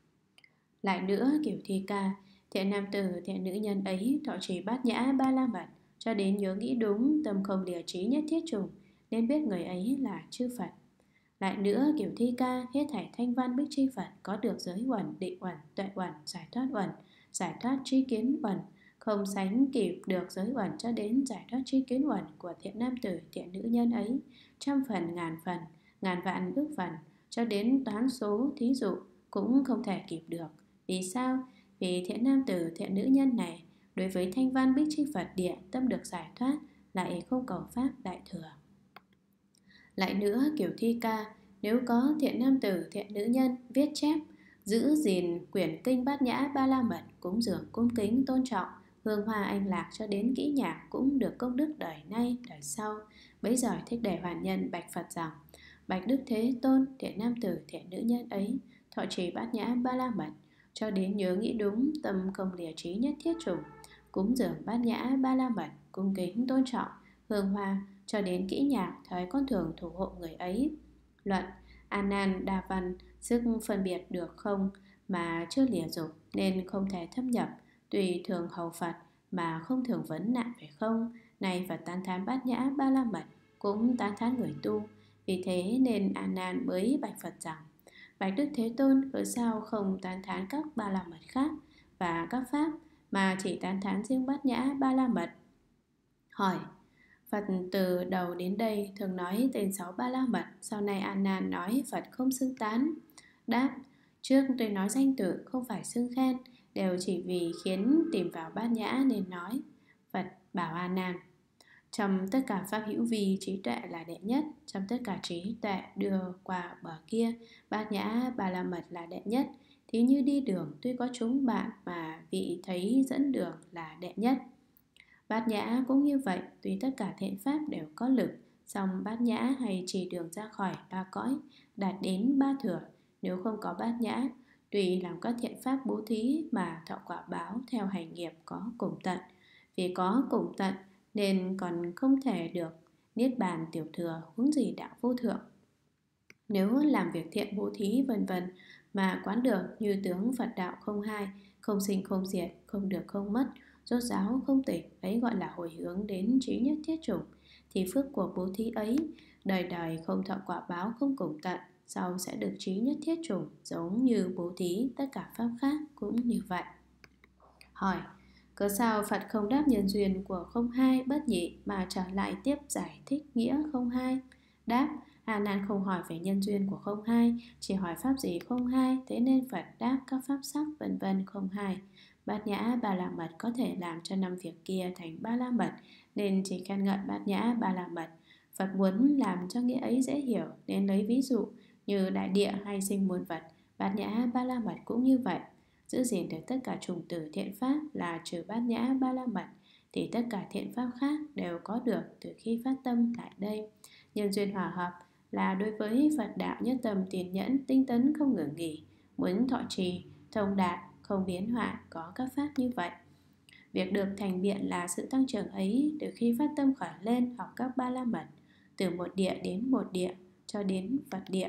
Lại nữa, Kiều Thi Ca, thiện nam tử, thiện nữ nhân ấy thọ trì bát nhã ba la mật cho đến nhớ nghĩ đúng, tâm không lìa trí nhất thiết chủng, nên biết người ấy là chư Phật. Lại nữa, Kiều Thi Ca, hết thảy thanh văn Bích Chi Phật có được giới uẩn, định uẩn, tuệ uẩn, giải thoát tri kiến uẩn, không sánh kịp được giới uẩn cho đến giải thoát tri kiến uẩn của thiện nam tử, thiện nữ nhân ấy, trăm phần, ngàn vạn ước phần, cho đến toán số thí dụ cũng không thể kịp được. Vì sao? Vì thiện nam tử, thiện nữ nhân này đối với thanh văn Bích Chi Phật địa tâm được giải thoát, lại không cầu pháp đại thừa. Lại nữa, Kiều Thi Ca, nếu có thiện nam tử, thiện nữ nhân viết chép, giữ gìn quyển kinh bát nhã ba la mật, cúng dường cung kính tôn trọng, hương hoa anh lạc cho đến kỹ nhạc, cũng được công đức đời nay đời sau. Bấy giờ Thích Đề Hoàn Nhân bạch Phật rằng: Bạch Đức Thế Tôn, thiện nam tử, thiện nữ nhân ấy thọ trì bát nhã ba la mật, cho đến nhớ nghĩ đúng, tâm không lìa trí nhất thiết chủng, cúng dường bát nhã ba la mật, cung kính tôn trọng, hương hoa, cho đến kỹ nhạc, thời con thường thủ hộ người ấy. Luận: A Nan Đa Văn, sức phân biệt được không mà chưa lìa dục, nên không thể thâm nhập, tùy thường hầu Phật mà không thường vấn nạn phải không? Này Phật tán thán bát nhã ba la mật, cũng tán thán người tu. Vì thế nên A Nan mới bạch Phật rằng: Bạch Đức Thế Tôn, cớ sao không tán thán các ba la mật khác và các pháp, mà chỉ tán thán riêng bát nhã ba la mật? Hỏi: Phật từ đầu đến đây thường nói tên 6 ba la mật, sau này A Nan nói Phật không xưng tán. Đáp: Trước tôi nói danh tự không phải xưng khen, đều chỉ vì khiến tìm vào bát nhã nên nói. Phật bảo A Nan: Trong tất cả pháp hữu vi, trí tuệ là đệ nhất. Trong tất cả trí tuệ đưa qua bờ kia, bát nhã ba la mật là đệ nhất. Thí như đi đường, tuy có chúng bạn mà vị thấy dẫn đường là đệ nhất. Bát nhã cũng như vậy, tuy tất cả thiện pháp đều có lực, song bát nhã hay chỉ đường ra khỏi ba cõi, đạt đến ba thừa. Nếu không có bát nhã, tùy làm các thiện pháp bố thí mà thọ quả báo theo hành nghiệp có cùng tận. Vì có cùng tận nên còn không thể được niết bàn tiểu thừa, huống gì đạo vô thượng. Nếu làm việc thiện bố thí vân vân mà quán được như tướng Phật đạo không hai, không sinh không diệt, không được không mất, rốt ráo không tịch, ấy gọi là hồi hướng đến trí nhất thiết chủng, thì phước của bố thí ấy đời đời không thọ quả báo không cùng tận, sau sẽ được trí nhất thiết chủng, giống như bố thí tất cả pháp khác cũng như vậy. Hỏi: Cớ sao Phật không đáp nhân duyên của không hai bất nhị mà trở lại tiếp giải thích nghĩa không hai? Đáp: A Nan không hỏi về nhân duyên của không hai, chỉ hỏi pháp gì không hai, thế nên Phật đáp các pháp sắc vân vân không hai. Bát nhã ba la mật có thể làm cho 5 việc kia thành ba la mật, nên chỉ khen ngợi bát nhã ba la mật. Phật muốn làm cho nghĩa ấy dễ hiểu nên lấy ví dụ như đại địa hay sinh muôn vật. Bát nhã ba la mật cũng như vậy. Giữ gìn được tất cả chủng tử thiện pháp là trừ bát nhã ba la mật, thì tất cả thiện pháp khác đều có được từ khi phát tâm lại đây. Nhân duyên hòa hợp là đối với Phật đạo nhất tâm tiền nhẫn, tinh tấn không ngừng nghỉ, muốn thọ trì thông đạt không biến hoại, có các pháp như vậy. Việc được thành biện là sự tăng trưởng ấy từ khi phát tâm khởi lên học các ba la mật, từ một địa đến một địa cho đến Phật địa.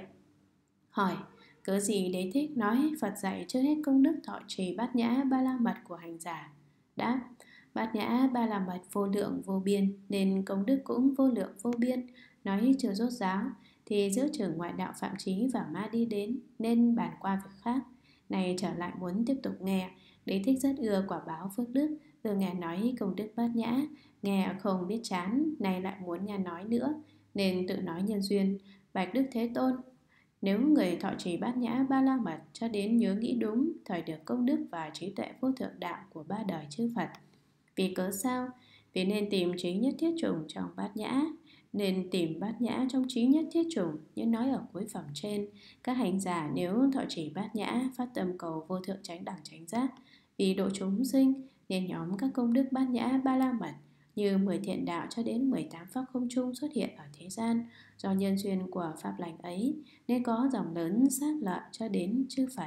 Hỏi: Cớ gì Đế Thích nói Phật dạy chưa hết công đức thọ trì bát nhã ba la mật của hành giả? Đáp: Bát nhã ba la mật vô lượng vô biên, nên công đức cũng vô lượng vô biên. Nói chưa rốt ráo thì giữa trường ngoại đạo phạm trí và ma đi đến, nên bàn qua việc khác. Này trở lại muốn tiếp tục nghe. Đế Thích rất ưa quả báo phước đức, ưa nghe nói công đức bát nhã, nghe không biết chán, nay lại muốn nghe nói nữa, nên tự nói nhân duyên. Bạch Đức Thế Tôn, nếu người thọ trì bát nhã ba la mật cho đến nhớ nghĩ đúng, thời được công đức và trí tuệ vô thượng đạo của ba đời chư Phật. Vì cớ sao? Vì nên tìm trí nhất thiết chủng trong bát nhã, nên tìm bát nhã trong trí nhất thiết chủng, như nói ở cuối phẩm trên. Các hành giả nếu thọ trì bát nhã, phát tâm cầu vô thượng chánh đẳng chánh giác, vì độ chúng sinh, nên nhóm các công đức bát nhã ba la mật như 10 thiện đạo cho đến 18 pháp không chung xuất hiện ở thế gian. Do nhân duyên của pháp lành ấy nên có dòng lớn sát lợi cho đến chư Phật.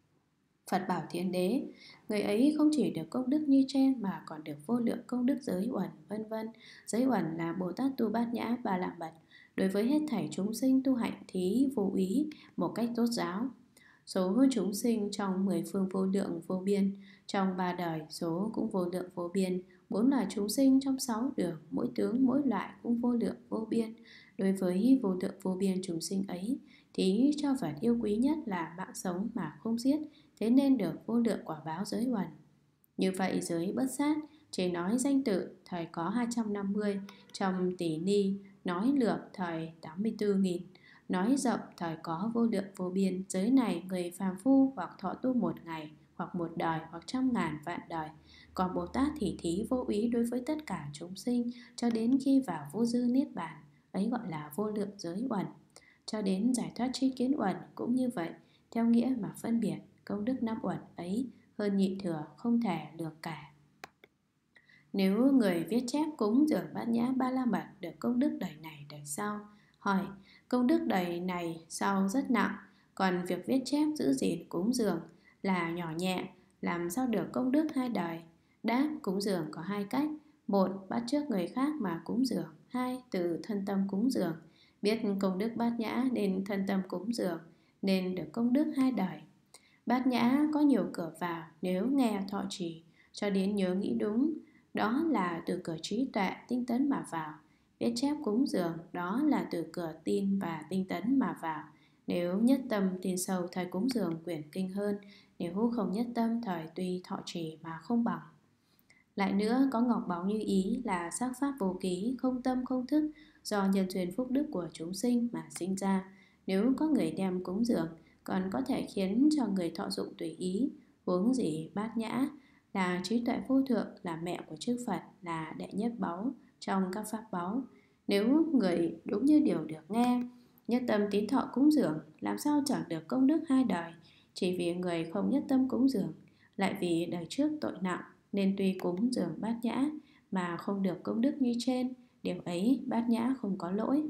Phật bảo Thiên Đế, người ấy không chỉ được công đức như trên mà còn được vô lượng công đức giới uẩn vân vân. Giới uẩn là Bồ Tát tu bát nhã ba la mật, đối với hết thảy chúng sinh tu hạnh thí vô úy một cách tốt giáo. Số chúng sinh trong 10 phương vô lượng vô biên, trong 3 đời số cũng vô lượng vô biên. 4 loài chúng sinh trong 6 đường, mỗi tướng mỗi loại cũng vô lượng vô biên. Đối với vô lượng vô biên chúng sinh ấy, thì cho vật yêu quý nhất là mạng sống mà không giết, thế nên được vô lượng quả báo giới uẩn. Như vậy giới bất sát chỉ nói danh tự thời có 250, trong tỷ ni nói lược thời 84.000, nói rộng thời có vô lượng vô biên. Giới này người phàm phu hoặc thọ tu 1 ngày, hoặc 1 đời, hoặc 100.000 vạn đời. Còn Bồ Tát thì thí vô úy đối với tất cả chúng sinh cho đến khi vào vô dư niết bàn, ấy gọi là vô lượng giới uẩn. Cho đến giải thoát tri kiến uẩn cũng như vậy, theo nghĩa mà phân biệt công đức 5 uẩn ấy hơn nhị thừa không thể lường cả. Nếu người viết chép cúng dường bát nhã ba la mật được công đức đời này đời sau. Hỏi: công đức đời này sau rất nặng, Còn việc viết chép giữ gìn cúng dường là nhỏ nhẹ, làm sao được công đức hai đời? Đáp, cúng dường có hai cách. Một, bắt chước người khác mà cúng dường. Hai, từ thân tâm cúng dường. Biết công đức bát nhã nên thân tâm cúng dường, nên được công đức hai đời. Bát nhã có nhiều cửa vào, nếu nghe thọ trì cho đến nhớ nghĩ đúng, đó là từ cửa trí tuệ tinh tấn mà vào. Viết chép cúng dường, đó là từ cửa tin và tinh tấn mà vào. Nếu nhất tâm tin sâu thời cúng dường quyển kinh hơn, nếu không nhất tâm thời tuy thọ trì mà không bằng. Lại nữa, có ngọc báu như ý là sắc pháp vô ký, không tâm không thức, do nhân duyên phúc đức của chúng sinh mà sinh ra. Nếu có người đem cúng dường, còn có thể khiến cho người thọ dụng tùy ý. Huống gì bát nhã là trí tuệ vô thượng, là mẹ của chư Phật, là đệ nhất báu trong các pháp báu. Nếu người đúng như điều được nghe, nhất tâm tín thọ cúng dường, làm sao chẳng được công đức hai đời? Chỉ vì người không nhất tâm cúng dường, lại vì đời trước tội nặng, nên tuy cúng dường bát nhã mà không được công đức như trên. Điều ấy bát nhã không có lỗi.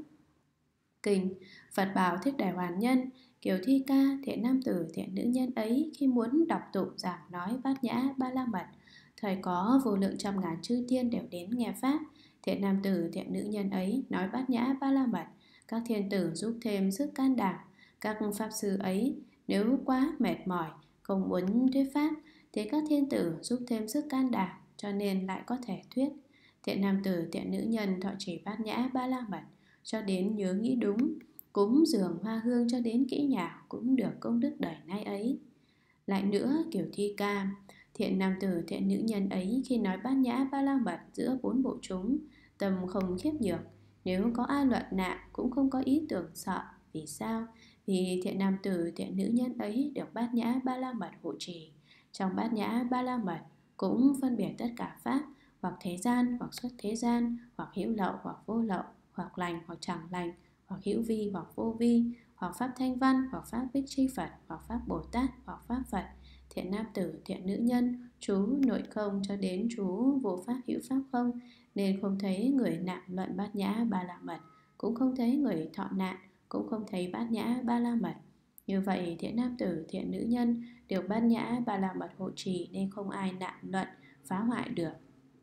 Kinh Phật bảo Thích Đại Hoàn Nhân: Kiều Thi Ca, thiện nam tử thiện nữ nhân ấy, khi muốn đọc tụng giảng nói bát nhã ba la mật, thời có vô lượng trăm ngàn chư thiên đều đến nghe pháp. Thiện nam tử thiện nữ nhân ấy nói bát nhã ba la mật, các thiên tử giúp thêm sức can đảm. Các pháp sư ấy nếu quá mệt mỏi, không muốn thuyết pháp, thì các thiên tử giúp thêm sức can đảm, cho nên lại có thể thuyết. Thiện nam tử thiện nữ nhân thọ trì bát nhã ba la mật cho đến nhớ nghĩ đúng, cúng dường hoa hương cho đến kỹ nhạo, cũng được công đức đời nay ấy. Lại nữa, Kiều Thi Ca, thiện nam tử thiện nữ nhân ấy khi nói bát nhã ba la mật giữa bốn bộ chúng, tâm không khiếp nhược, nếu có ai luận nạn cũng không có ý tưởng sợ. Vì sao? Vì thiện nam tử thiện nữ nhân ấy được bát nhã ba la mật hộ trì. Trong bát nhã ba la mật cũng phân biệt tất cả pháp, hoặc thế gian hoặc xuất thế gian, hoặc hữu lậu hoặc vô lậu, hoặc lành hoặc chẳng lành, hoặc hữu vi hoặc vô vi, hoặc pháp thanh văn, hoặc pháp bích chi Phật, hoặc pháp Bồ Tát, hoặc pháp Phật. Thiện nam tử thiện nữ nhân chú nội không cho đến chú vô pháp hữu pháp không, nên không thấy người nạn luận bát nhã ba la mật, cũng không thấy người thọ nạn, cũng không thấy bát nhã ba la mật. Như vậy thiện nam tử thiện nữ nhân được bát nhã ba la mật hộ trì, nên không ai nạn luận phá hoại được.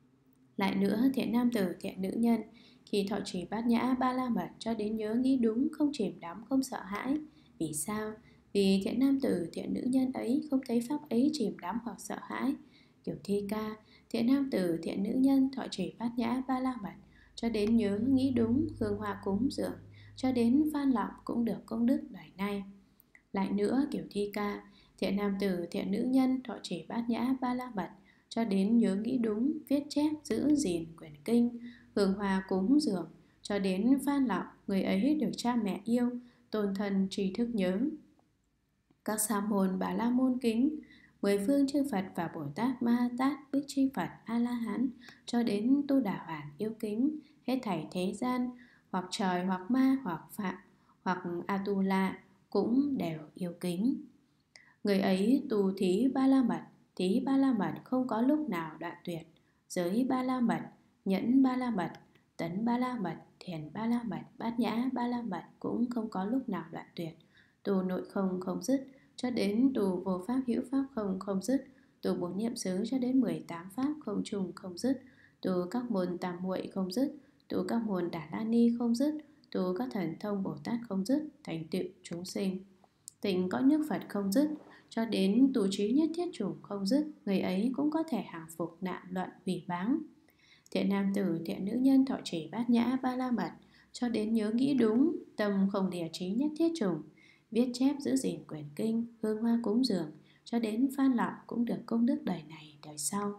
Lại nữa, thiện nam tử thiện nữ nhân khi thọ trì bát nhã ba la mật cho đến nhớ nghĩ đúng, không chìm đắm, không sợ hãi. Vì sao? Vì thiện nam tử thiện nữ nhân ấy không thấy pháp ấy chìm đắm hoặc sợ hãi. Kiều Thi Ca, thiện nam tử thiện nữ nhân thọ trì bát nhã ba la mật cho đến nhớ nghĩ đúng, hương hoa cúng dường cho đến phan lọng, cũng được công đức đời nay. Lại nữa, Kiều Thi Ca, thiện nam tử thiện nữ nhân thọ trì bát nhã ba la mật cho đến nhớ nghĩ đúng, viết chép giữ gìn quyển kinh, hương hoa cúng dường cho đến phan lọng, người ấy được cha mẹ yêu, tôn thân tri thức nhớ. Các sa môn bà la môn kính, mười phương chư Phật và Bồ Tát Ma Ha Tát Bích Chi Phật A La Hán cho đến Tu Đà Hoàn yêu kính. Hết thảy thế gian, hoặc trời hoặc ma hoặc phạm hoặc Atula cũng đều yêu kính. Người ấy tu thí ba la mật, thí ba la mật không có lúc nào đoạn tuyệt. Giới ba la mật, nhẫn ba la mật, tấn ba la mật, thiền ba la mật, bát nhã ba la mật cũng không có lúc nào đoạn tuyệt. Tu nội không không dứt cho đến tu vô pháp hữu pháp không không dứt. Tu bốn niệm xứ cho đến 18 pháp không trùng không dứt. Tu các môn tam muội không dứt. Tu các môn Đà La Ni không dứt. Tu các thần thông Bồ Tát không dứt, thành tựu chúng sinh. Tịnh cõi nước Phật không dứt cho đến tu trí nhất thiết chủng không dứt, người ấy cũng có thể hàng phục nạn luận hủy báng. Thiện nam tử thiện nữ nhân thọ trì bát nhã ba la mật cho đến nhớ nghĩ đúng, tâm không lìa trí nhất thiết chủng, viết chép giữ gìn quyển kinh, hương hoa cúng dường cho đến phan lọng, cũng được công đức đời này đời sau.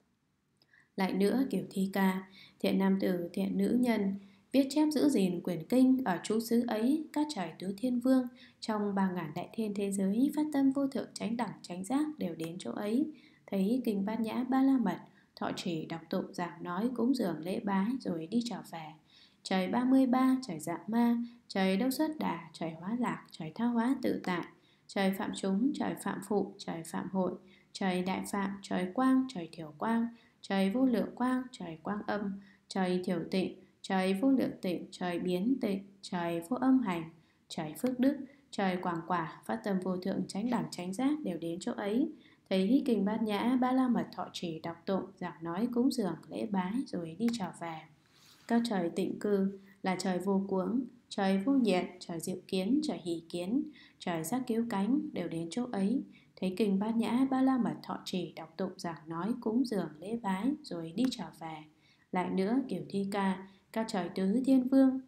Lại nữa, Kiều Thi Ca, thiện nam tử thiện nữ nhân viết chép giữ gìn quyển kinh, ở chú xứ ấy các trời tứ thiên vương trong 3.000 đại thiên thế giới phát tâm vô thượng chánh đẳng chánh giác đều đến chỗ ấy, thấy kinh bát nhã ba la mật, thọ trì đọc tụng giảng nói cúng dường lễ bái rồi đi trở về. Trời 33, trời Dạ Ma, trời Đâu Xuất Đà, trời Hóa Lạc, trời Tha Hóa Tự Tại, trời Phạm Chúng, trời Phạm Phụ, trời Phạm Hội, trời Đại Phạm, trời Quang, trời Thiểu Quang, trời Vô Lượng Quang, trời Quang Âm, trời Thiểu Tịnh, trời Vô Lượng Tịnh, trời Biến Tịnh, trời Vô Âm Hành, trời Phước Đức, trời quảng quả, phát tâm vô thượng, chánh đẳng chánh giác đều đến chỗ ấy. Thấy kinh Bát Nhã Ba La Mật thọ trì đọc tụng, giảng nói cúng dường lễ bái rồi đi trở về. Các trời tịnh cư là trời vô cuống, trời vô nhiệt, trời diệu kiến, trời hỷ kiến, trời giác cứu cánh đều đến chỗ ấy. Thấy kinh Bát Nhã Ba La Mật thọ trì đọc tụng, giảng nói cúng dường lễ bái rồi đi trở về. Lại nữa kiểu thi ca, các trời tứ thiên vương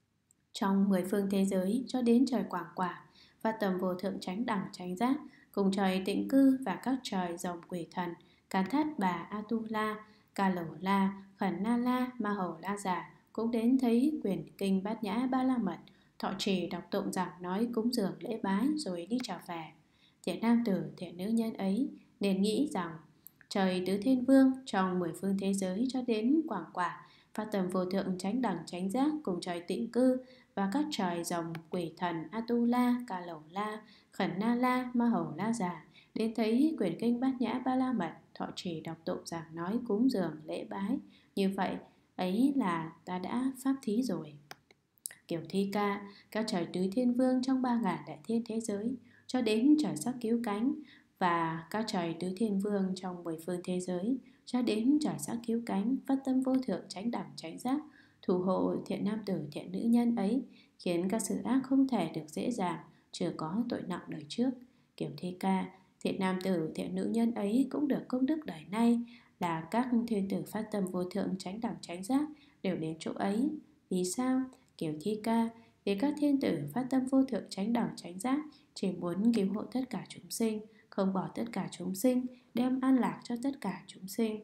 trong 10 phương thế giới cho đến trời quảng quả, phát tâm vô thượng chánh đẳng chánh giác, cùng trời tịnh cư và các trời rồng quỷ thần, Càn Thát Bà Atula, Ca Lẩu La, Khẩn Na La, Ma Hầu La Già cũng đến thấy quyển kinh Bát Nhã Ba La Mật, thọ trì đọc tụng giảng nói cúng dường lễ bái rồi đi trở về. Thiện nam tử thiện nữ nhân ấy nên nghĩ rằng trời tứ thiên vương trong 10 phương thế giới cho đến quảng quả, phát tâm vô thượng chánh đẳng chánh giác, cùng trời tịnh cư và các trời rồng quỷ thần Atula, Ca Lẩu La, Khẩn Na La, Ma Hầu La Già đến thấy quyển kinh Bát Nhã Ba La Mật, thọ trì đọc tụng giảng nói cúng dường lễ bái. Như vậy ấy là ta đã pháp thí rồi. Kiểu thi ca, các trời tứ thiên vương trong 3.000 đại thiên thế giới cho đến trời sắc cứu cánh, và các trời tứ thiên vương trong 10 phương thế giới cho đến trời sắc cứu cánh, phát tâm vô thượng chánh đẳng chánh giác, thủ hộ thiện nam tử thiện nữ nhân ấy, khiến các sự ác không thể được dễ dàng, chưa có tội nặng đời trước. Kiểu thi ca, thiện nam tử thiện nữ nhân ấy cũng được công đức đời nay, là các thiên tử phát tâm vô thượng chánh đẳng chánh giác đều đến chỗ ấy. Vì sao? Kiểu thi ca, vì các thiên tử phát tâm vô thượng chánh đẳng chánh giác chỉ muốn cứu hộ tất cả chúng sinh, không bỏ tất cả chúng sinh, đem an lạc cho tất cả chúng sinh.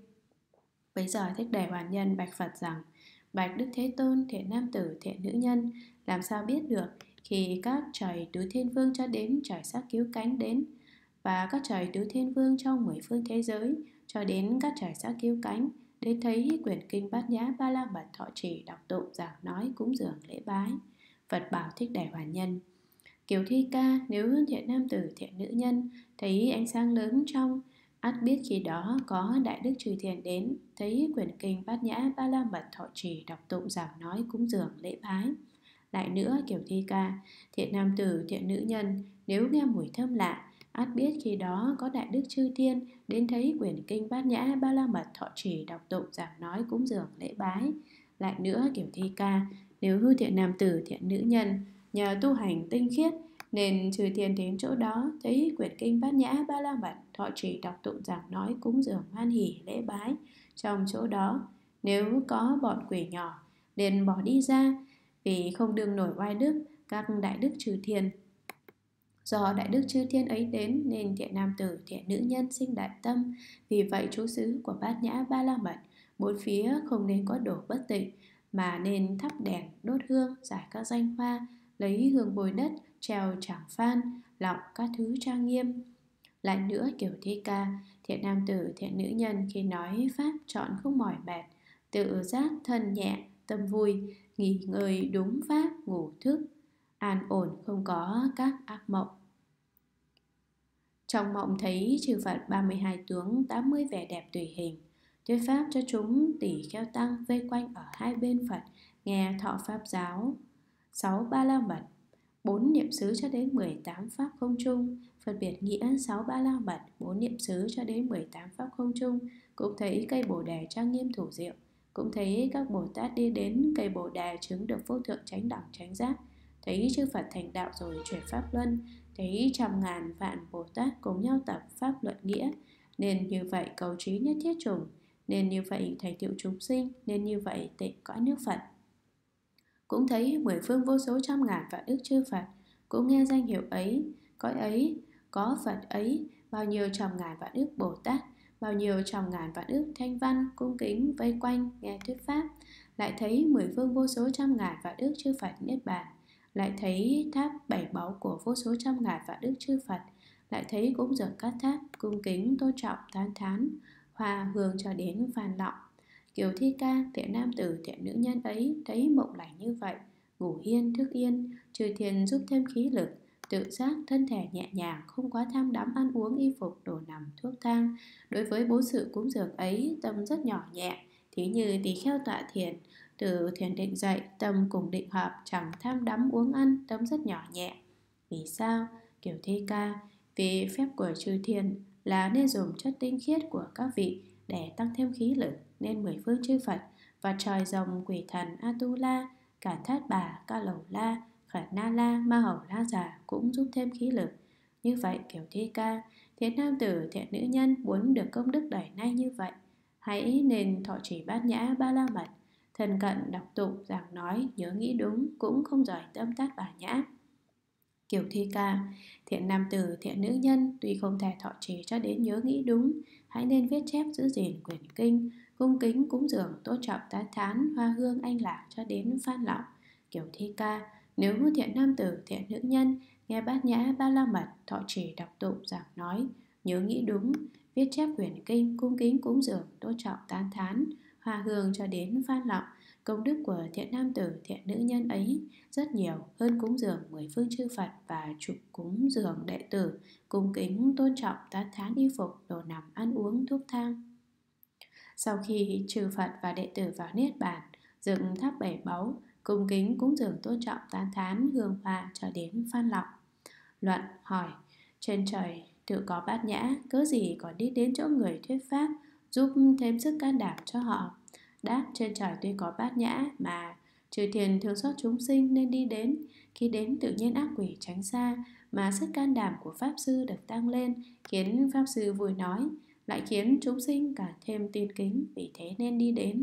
Bây giờ Thích Đề Hoàn Nhân bạch Phật rằng: Bạch Đức Thế Tôn, thiện nam tử thiện nữ nhân, làm sao biết được khi các trời tứ thiên vương cho đến trời sắc cứu cánh đến, và các trời tứ thiên vương trong 10 phương thế giới cho đến các trời sắc cứu cánh đến thấy quyển kinh Bát Nhã Ba La Mật thọ trì đọc tụng giảng nói cúng dường lễ bái? Phật bảo Thích Đề Hoàn Nhân: Kiểu thi ca, nếu thiện nam tử thiện nữ nhân thấy ánh sáng lớn trong, ắt biết khi đó có đại đức trừ thiền đến, thấy quyển kinh Bát Nhã Ba La Mật thọ trì đọc tụng giảng nói cúng dường lễ bái. Lại nữa kiểu thi ca, thiện nam tử thiện nữ nhân nếu nghe mùi thơm lạ, ắt biết khi đó có đại đức chư thiên đến thấy quyển kinh Bát Nhã Ba La Mật thọ trì đọc tụng giảng nói cúng dường lễ bái. Lại nữa kiểu thi ca, nếu hư thiện nam tử thiện nữ nhân nhờ tu hành tinh khiết nên trừ thiên đến chỗ đó thấy quyển kinh Bát Nhã Ba La Mật thọ trì đọc tụng giảng nói cúng dường hoan hỷ lễ bái. Trong chỗ đó nếu có bọn quỷ nhỏ liền bỏ đi ra, vì không đương nổi oai đức các đại đức trừ thiên. Do đại đức chư thiên ấy đến nên thiện nam tử thiện nữ nhân sinh đại tâm. Vì vậy chú xứ của Bát Nhã Ba La Mật bốn phía không nên có đổ bất tịnh, mà nên thắp đèn đốt hương giải các danh hoa, lấy hương bồi đất, treo trảng phan, lọng các thứ trang nghiêm. Lại nữa kiểu thi ca, thiện nam tử thiện nữ nhân khi nói pháp chọn không mỏi mệt, tự giác thân nhẹ, tâm vui, nghỉ ngơi đúng pháp, ngủ thức an ổn, không có các ác mộng. Trong mộng thấy chư Phật 32 tướng 80 vẻ đẹp tùy hình, thuyết pháp cho chúng tỷ kheo tăng vây quanh ở hai bên Phật, nghe thọ pháp giáo 6 Ba La Mật, 4 niệm xứ cho đến 18 pháp không trung, phân biệt nghĩa 6 Ba La Mật, 4 niệm xứ cho đến 18 pháp không trung. Cũng thấy cây bồ đề trang nghiêm thủ diệu, cũng thấy các Bồ Tát đi đến cây bồ đề chứng được vô thượng chánh đẳng chánh giác, thấy chư Phật thành đạo rồi chuyển pháp luân, thấy trăm ngàn vạn Bồ Tát cùng nhau tập pháp luận nghĩa. Nên như vậy cầu trí nhất thiết chủng, nên như vậy thành tựu chúng sinh, nên như vậy tịnh cõi nước Phật. Cũng thấy 10 phương vô số trăm ngàn vạn ức chư Phật, cũng nghe danh hiệu ấy, cõi ấy, có Phật ấy, bao nhiêu trăm ngàn vạn ức Bồ Tát, bao nhiêu trăm ngàn vạn ức thanh văn cung kính vây quanh nghe thuyết pháp. Lại thấy 10 phương vô số trăm ngàn vạn ức chư Phật niết bàn. Lại thấy tháp bảy báu của vô số trăm ngàn vạn ức chư Phật. Lại thấy cúng dường các tháp cung kính tôn trọng tán thán, hòa hương cho đến phan lọng. Kiểu thi ca, thiện nam tử thiện nữ nhân ấy thấy mộng lành như vậy, ngủ yên thức yên, trừ thiền giúp thêm khí lực, tự giác thân thể nhẹ nhàng, không quá tham đắm ăn uống y phục đồ nằm thuốc thang. Đối với bốn sự cúng dường ấy tâm rất nhỏ nhẹ, thí như tỳ kheo tọa thiền, từ thiền định dậy tâm cùng định hợp, chẳng tham đắm uống ăn, tâm rất nhỏ nhẹ. Vì sao? Kiểu Thi Ca: vì phép của chư thiên là nên dùng chất tinh khiết của các vị để tăng thêm khí lực, nên 10 phương chư Phật và trời rồng, quỷ thần Atula, cả Thát Bà, Ca Lầu La, Khẩn Na La, Ma Hầu La Già cũng giúp thêm khí lực. Như vậy Kiểu Thi Ca, thiện nam tử, thiện nữ nhân muốn được công đức đẩy nay như vậy, hãy nên thọ trì bát nhã ba la mật, thân cận đọc tụng giảng nói, nhớ nghĩ đúng, cũng không rời tâm tác bà nhã. Kiểu Thi Ca: thiện nam tử, thiện nữ nhân tuy không thể thọ trì cho đến nhớ nghĩ đúng, hãy nên viết chép giữ gìn quyển kinh, cung kính cúng dường tôn trọng tán thán hoa hương anh lạc cho đến phan lọng. Kiểu Thi Ca: nếu thiện nam tử, thiện nữ nhân nghe bát nhã ba la mật, thọ trì đọc tụng giảng nói, nhớ nghĩ đúng, viết chép quyển kinh, cung kính cúng dường tôn trọng tán thán hoa hương cho đến phan lọng, công đức của thiện nam tử, thiện nữ nhân ấy rất nhiều hơn cúng dường 10 phương chư Phật và chục cúng dường đệ tử, cung kính tôn trọng tán thán y phục, đồ nằm ăn uống thuốc thang. Sau khi chư Phật và đệ tử vào niết bàn, dựng tháp bảy báu, cung kính cúng dường tôn trọng tán thán hương hoa cho đến phan lọng. Luận hỏi: trên trời tự có bát nhã, cớ gì còn đi đến chỗ người thuyết pháp giúp thêm sức can đảm cho họ? Đáp: trên trời tuy có bát nhã mà chư thiên thương xót chúng sinh nên đi đến. Khi đến tự nhiên ác quỷ tránh xa, mà sức can đảm của Pháp Sư được tăng lên, khiến Pháp Sư vui nói, lại khiến chúng sinh càng thêm tin kính, vì thế nên đi đến.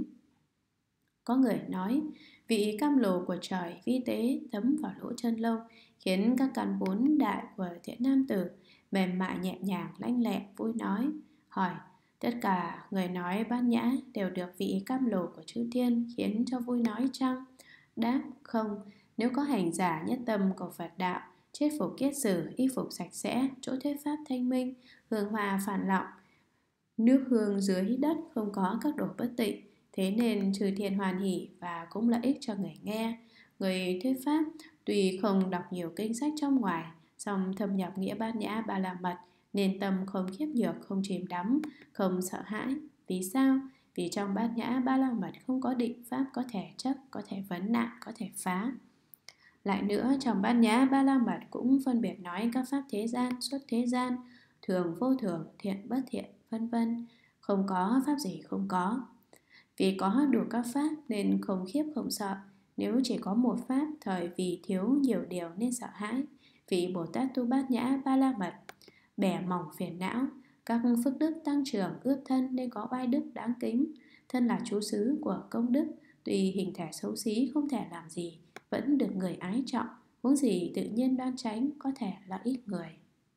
Có người nói: vị cam lồ của trời vi tế thấm vào lỗ chân lông, khiến các căn bốn đại của thiện nam tử mềm mại nhẹ nhàng lanh lẹ vui nói. Hỏi: tất cả người nói bát nhã đều được vị cam lồ của chư thiên khiến cho vui nói chăng? Đáp: không. Nếu có hành giả nhất tâm cầu Phật đạo, chiết phục kiết sử, y phục sạch sẽ, chỗ thuyết pháp thanh minh, hương hoa phản lọng, nước hương dưới đất không có các đồ bất tịnh, thế nên trừ thiên hoàn hỷ và cũng lợi ích cho người nghe. Người thuyết pháp tuy không đọc nhiều kinh sách trong ngoài, song thâm nhập nghĩa bát nhã ba la mật, nên tâm không khiếp nhược, không chìm đắm, không sợ hãi. Vì sao? Vì trong bát nhã ba la mật không có định pháp có thể chấp, có thể vấn nạn, có thể phá. Lại nữa, trong bát nhã ba la mật cũng phân biệt nói các pháp thế gian, xuất thế gian, thường vô thường, thiện bất thiện, vân vân. Không có pháp gì không có. Vì có đủ các pháp nên không khiếp không sợ. Nếu chỉ có một pháp, thời vì thiếu nhiều điều nên sợ hãi. Vì Bồ Tát tu bát nhã ba la mật, bẻ mỏng phiền não, các phước đức tăng trưởng ướp thân nên có oai đức đáng kính. Thân là chú xứ của công đức, tuy hình thể xấu xí không thể làm gì, vẫn được người ái trọng, huống gì tự nhiên đoan chánh có thể lợi ích người.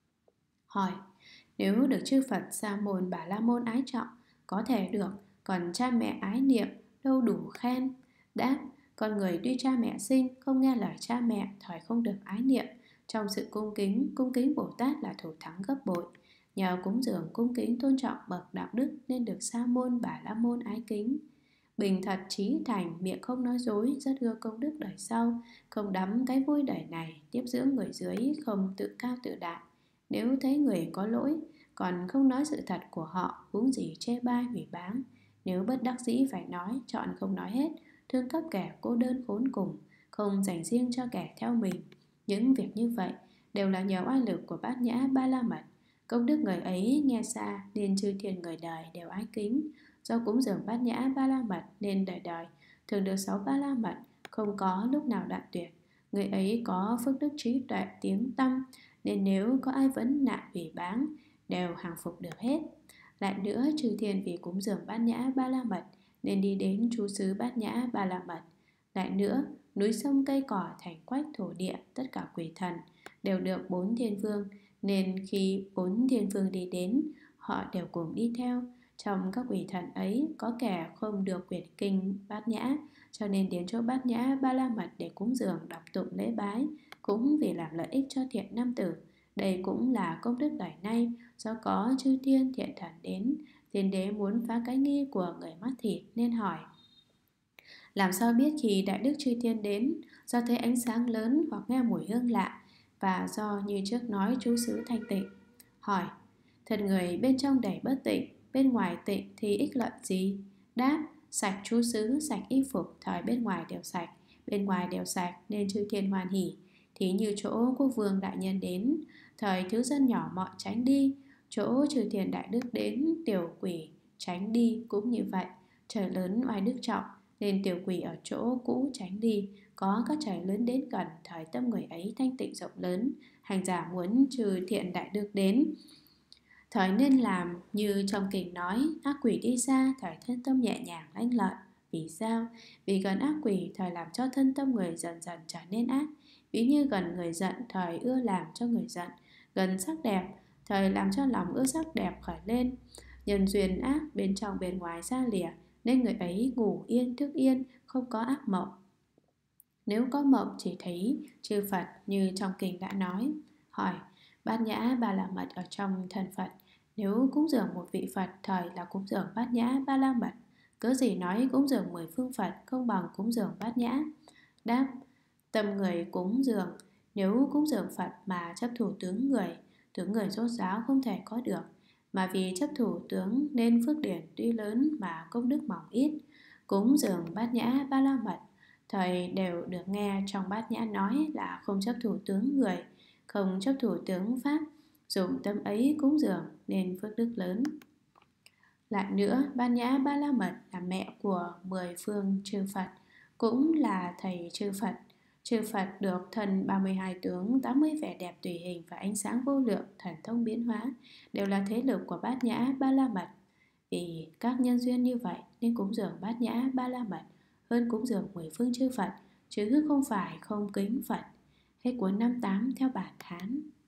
Hỏi: nếu được chư Phật Sa môn Bà La môn ái trọng, có thể được, còn cha mẹ ái niệm đâu đủ khen? Đáp: con người tuy cha mẹ sinh, không nghe lời cha mẹ, thời không được ái niệm. Trong sự cung kính Bồ Tát là thủ thắng gấp bội. Nhờ cúng dường cung kính tôn trọng bậc đạo đức nên được Sa môn Bà La môn ái kính. Bình thật trí thành, miệng không nói dối, rất ưa công đức đời sau, không đắm cái vui đời này, tiếp dưỡng người dưới, không tự cao tự đại. Nếu thấy người có lỗi, còn không nói sự thật của họ, huống gì chê bai hủy báng. Nếu bất đắc dĩ phải nói, chọn không nói hết, thương cấp kẻ cô đơn khốn cùng, không dành riêng cho kẻ theo mình. Những việc như vậy đều là nhờ oai lực của bát nhã ba la mật. Công đức người ấy nghe xa nên chư thiên người đời đều ái kính. Do cúng dường bát nhã ba la mật nên đời đời thường được 6 ba la mật, không có lúc nào đoạn tuyệt. Người ấy có phước đức trí tuệ tiếng tăm, nên nếu có ai vấn nạn hủy báng đều hàng phục được hết. Lại nữa, chư thiên vì cúng dường bát nhã ba la mật nên đi đến trú xứ bát nhã ba la mật. Lại nữa, núi sông cây cỏ thành quách thổ địa, tất cả quỷ thần đều được 4 thiên vương, nên khi 4 thiên vương đi đến, họ đều cùng đi theo. Trong các quỷ thần ấy có kẻ không được quyển kinh bát nhã, cho nên đến chỗ bát nhã ba la mật để cúng dường đọc tụng lễ bái, cũng vì làm lợi ích cho thiện nam tử. Đây cũng là công đức đời nay, do có chư thiên thiện thần đến. Thiên đế muốn phá cái nghi của người mắt thịt nên hỏi: làm sao biết khi đại đức chư thiên đến? Do thấy ánh sáng lớn hoặc nghe mùi hương lạ, và do như trước nói chú xứ thanh tịnh. Hỏi: thân người bên trong đầy bất tịnh, bên ngoài tịnh thì ích lợi gì? Đáp: sạch chú xứ, sạch y phục, thời bên ngoài đều sạch, bên ngoài đều sạch nên chư thiên hoan hỷ. Thí như chỗ quốc vương đại nhân đến, thời thứ dân nhỏ mọn tránh đi. Chỗ trừ thiền đại đức đến, tiểu quỷ tránh đi cũng như vậy. Trời lớn oai đức trọng, nên tiểu quỷ ở chỗ cũ tránh đi. Có các trời lớn đến gần, thời tâm người ấy thanh tịnh rộng lớn. Hành giả muốn trừ thiện đại đức đến, thời nên làm như trong kinh nói, ác quỷ đi xa, thời thân tâm nhẹ nhàng lanh lợi. Vì sao? Vì gần ác quỷ, thời làm cho thân tâm người dần dần trở nên ác. Ví như gần người giận, thời ưa làm cho người giận. Gần sắc đẹp, thời làm cho lòng ưa sắc đẹp khởi lên. Nhân duyên ác bên trong bên ngoài xa lìa, nên người ấy ngủ yên thức yên, không có ác mộng. Nếu có mộng chỉ thấy chư Phật như trong kinh đã nói. Hỏi, Bát Nhã Ba La Mật ở trong thân Phật, nếu cúng dường một vị Phật thời là cúng dường Bát Nhã Ba La Mật, cớ gì nói cúng dường 10 phương Phật không bằng cúng dường Bát Nhã? Đáp, tâm người cúng dường, nếu cúng dường Phật mà chấp thủ tướng người rốt ráo không thể có được, mà vì chấp thủ tướng nên phước điển tuy lớn mà công đức mỏng ít. Cúng dường Bát Nhã Ba La Mật, thời đều được nghe trong Bát Nhã nói là không chấp thủ tướng người, không chấp thủ tướng Pháp, dùng tâm ấy cúng dường nên phước đức lớn. Lại nữa, Bát Nhã Ba La Mật là mẹ của 10 phương chư Phật, cũng là thầy chư Phật. Chư Phật được thân 32 tướng, 80 vẻ đẹp tùy hình và ánh sáng vô lượng, thần thông biến hóa, đều là thế lực của Bát Nhã Ba La Mật. Vì các nhân duyên như vậy nên cúng dường Bát Nhã Ba La Mật hơn cúng dường 10 phương chư Phật, chứ không phải không kính Phật. Hết cuốn 58 theo bản Hán.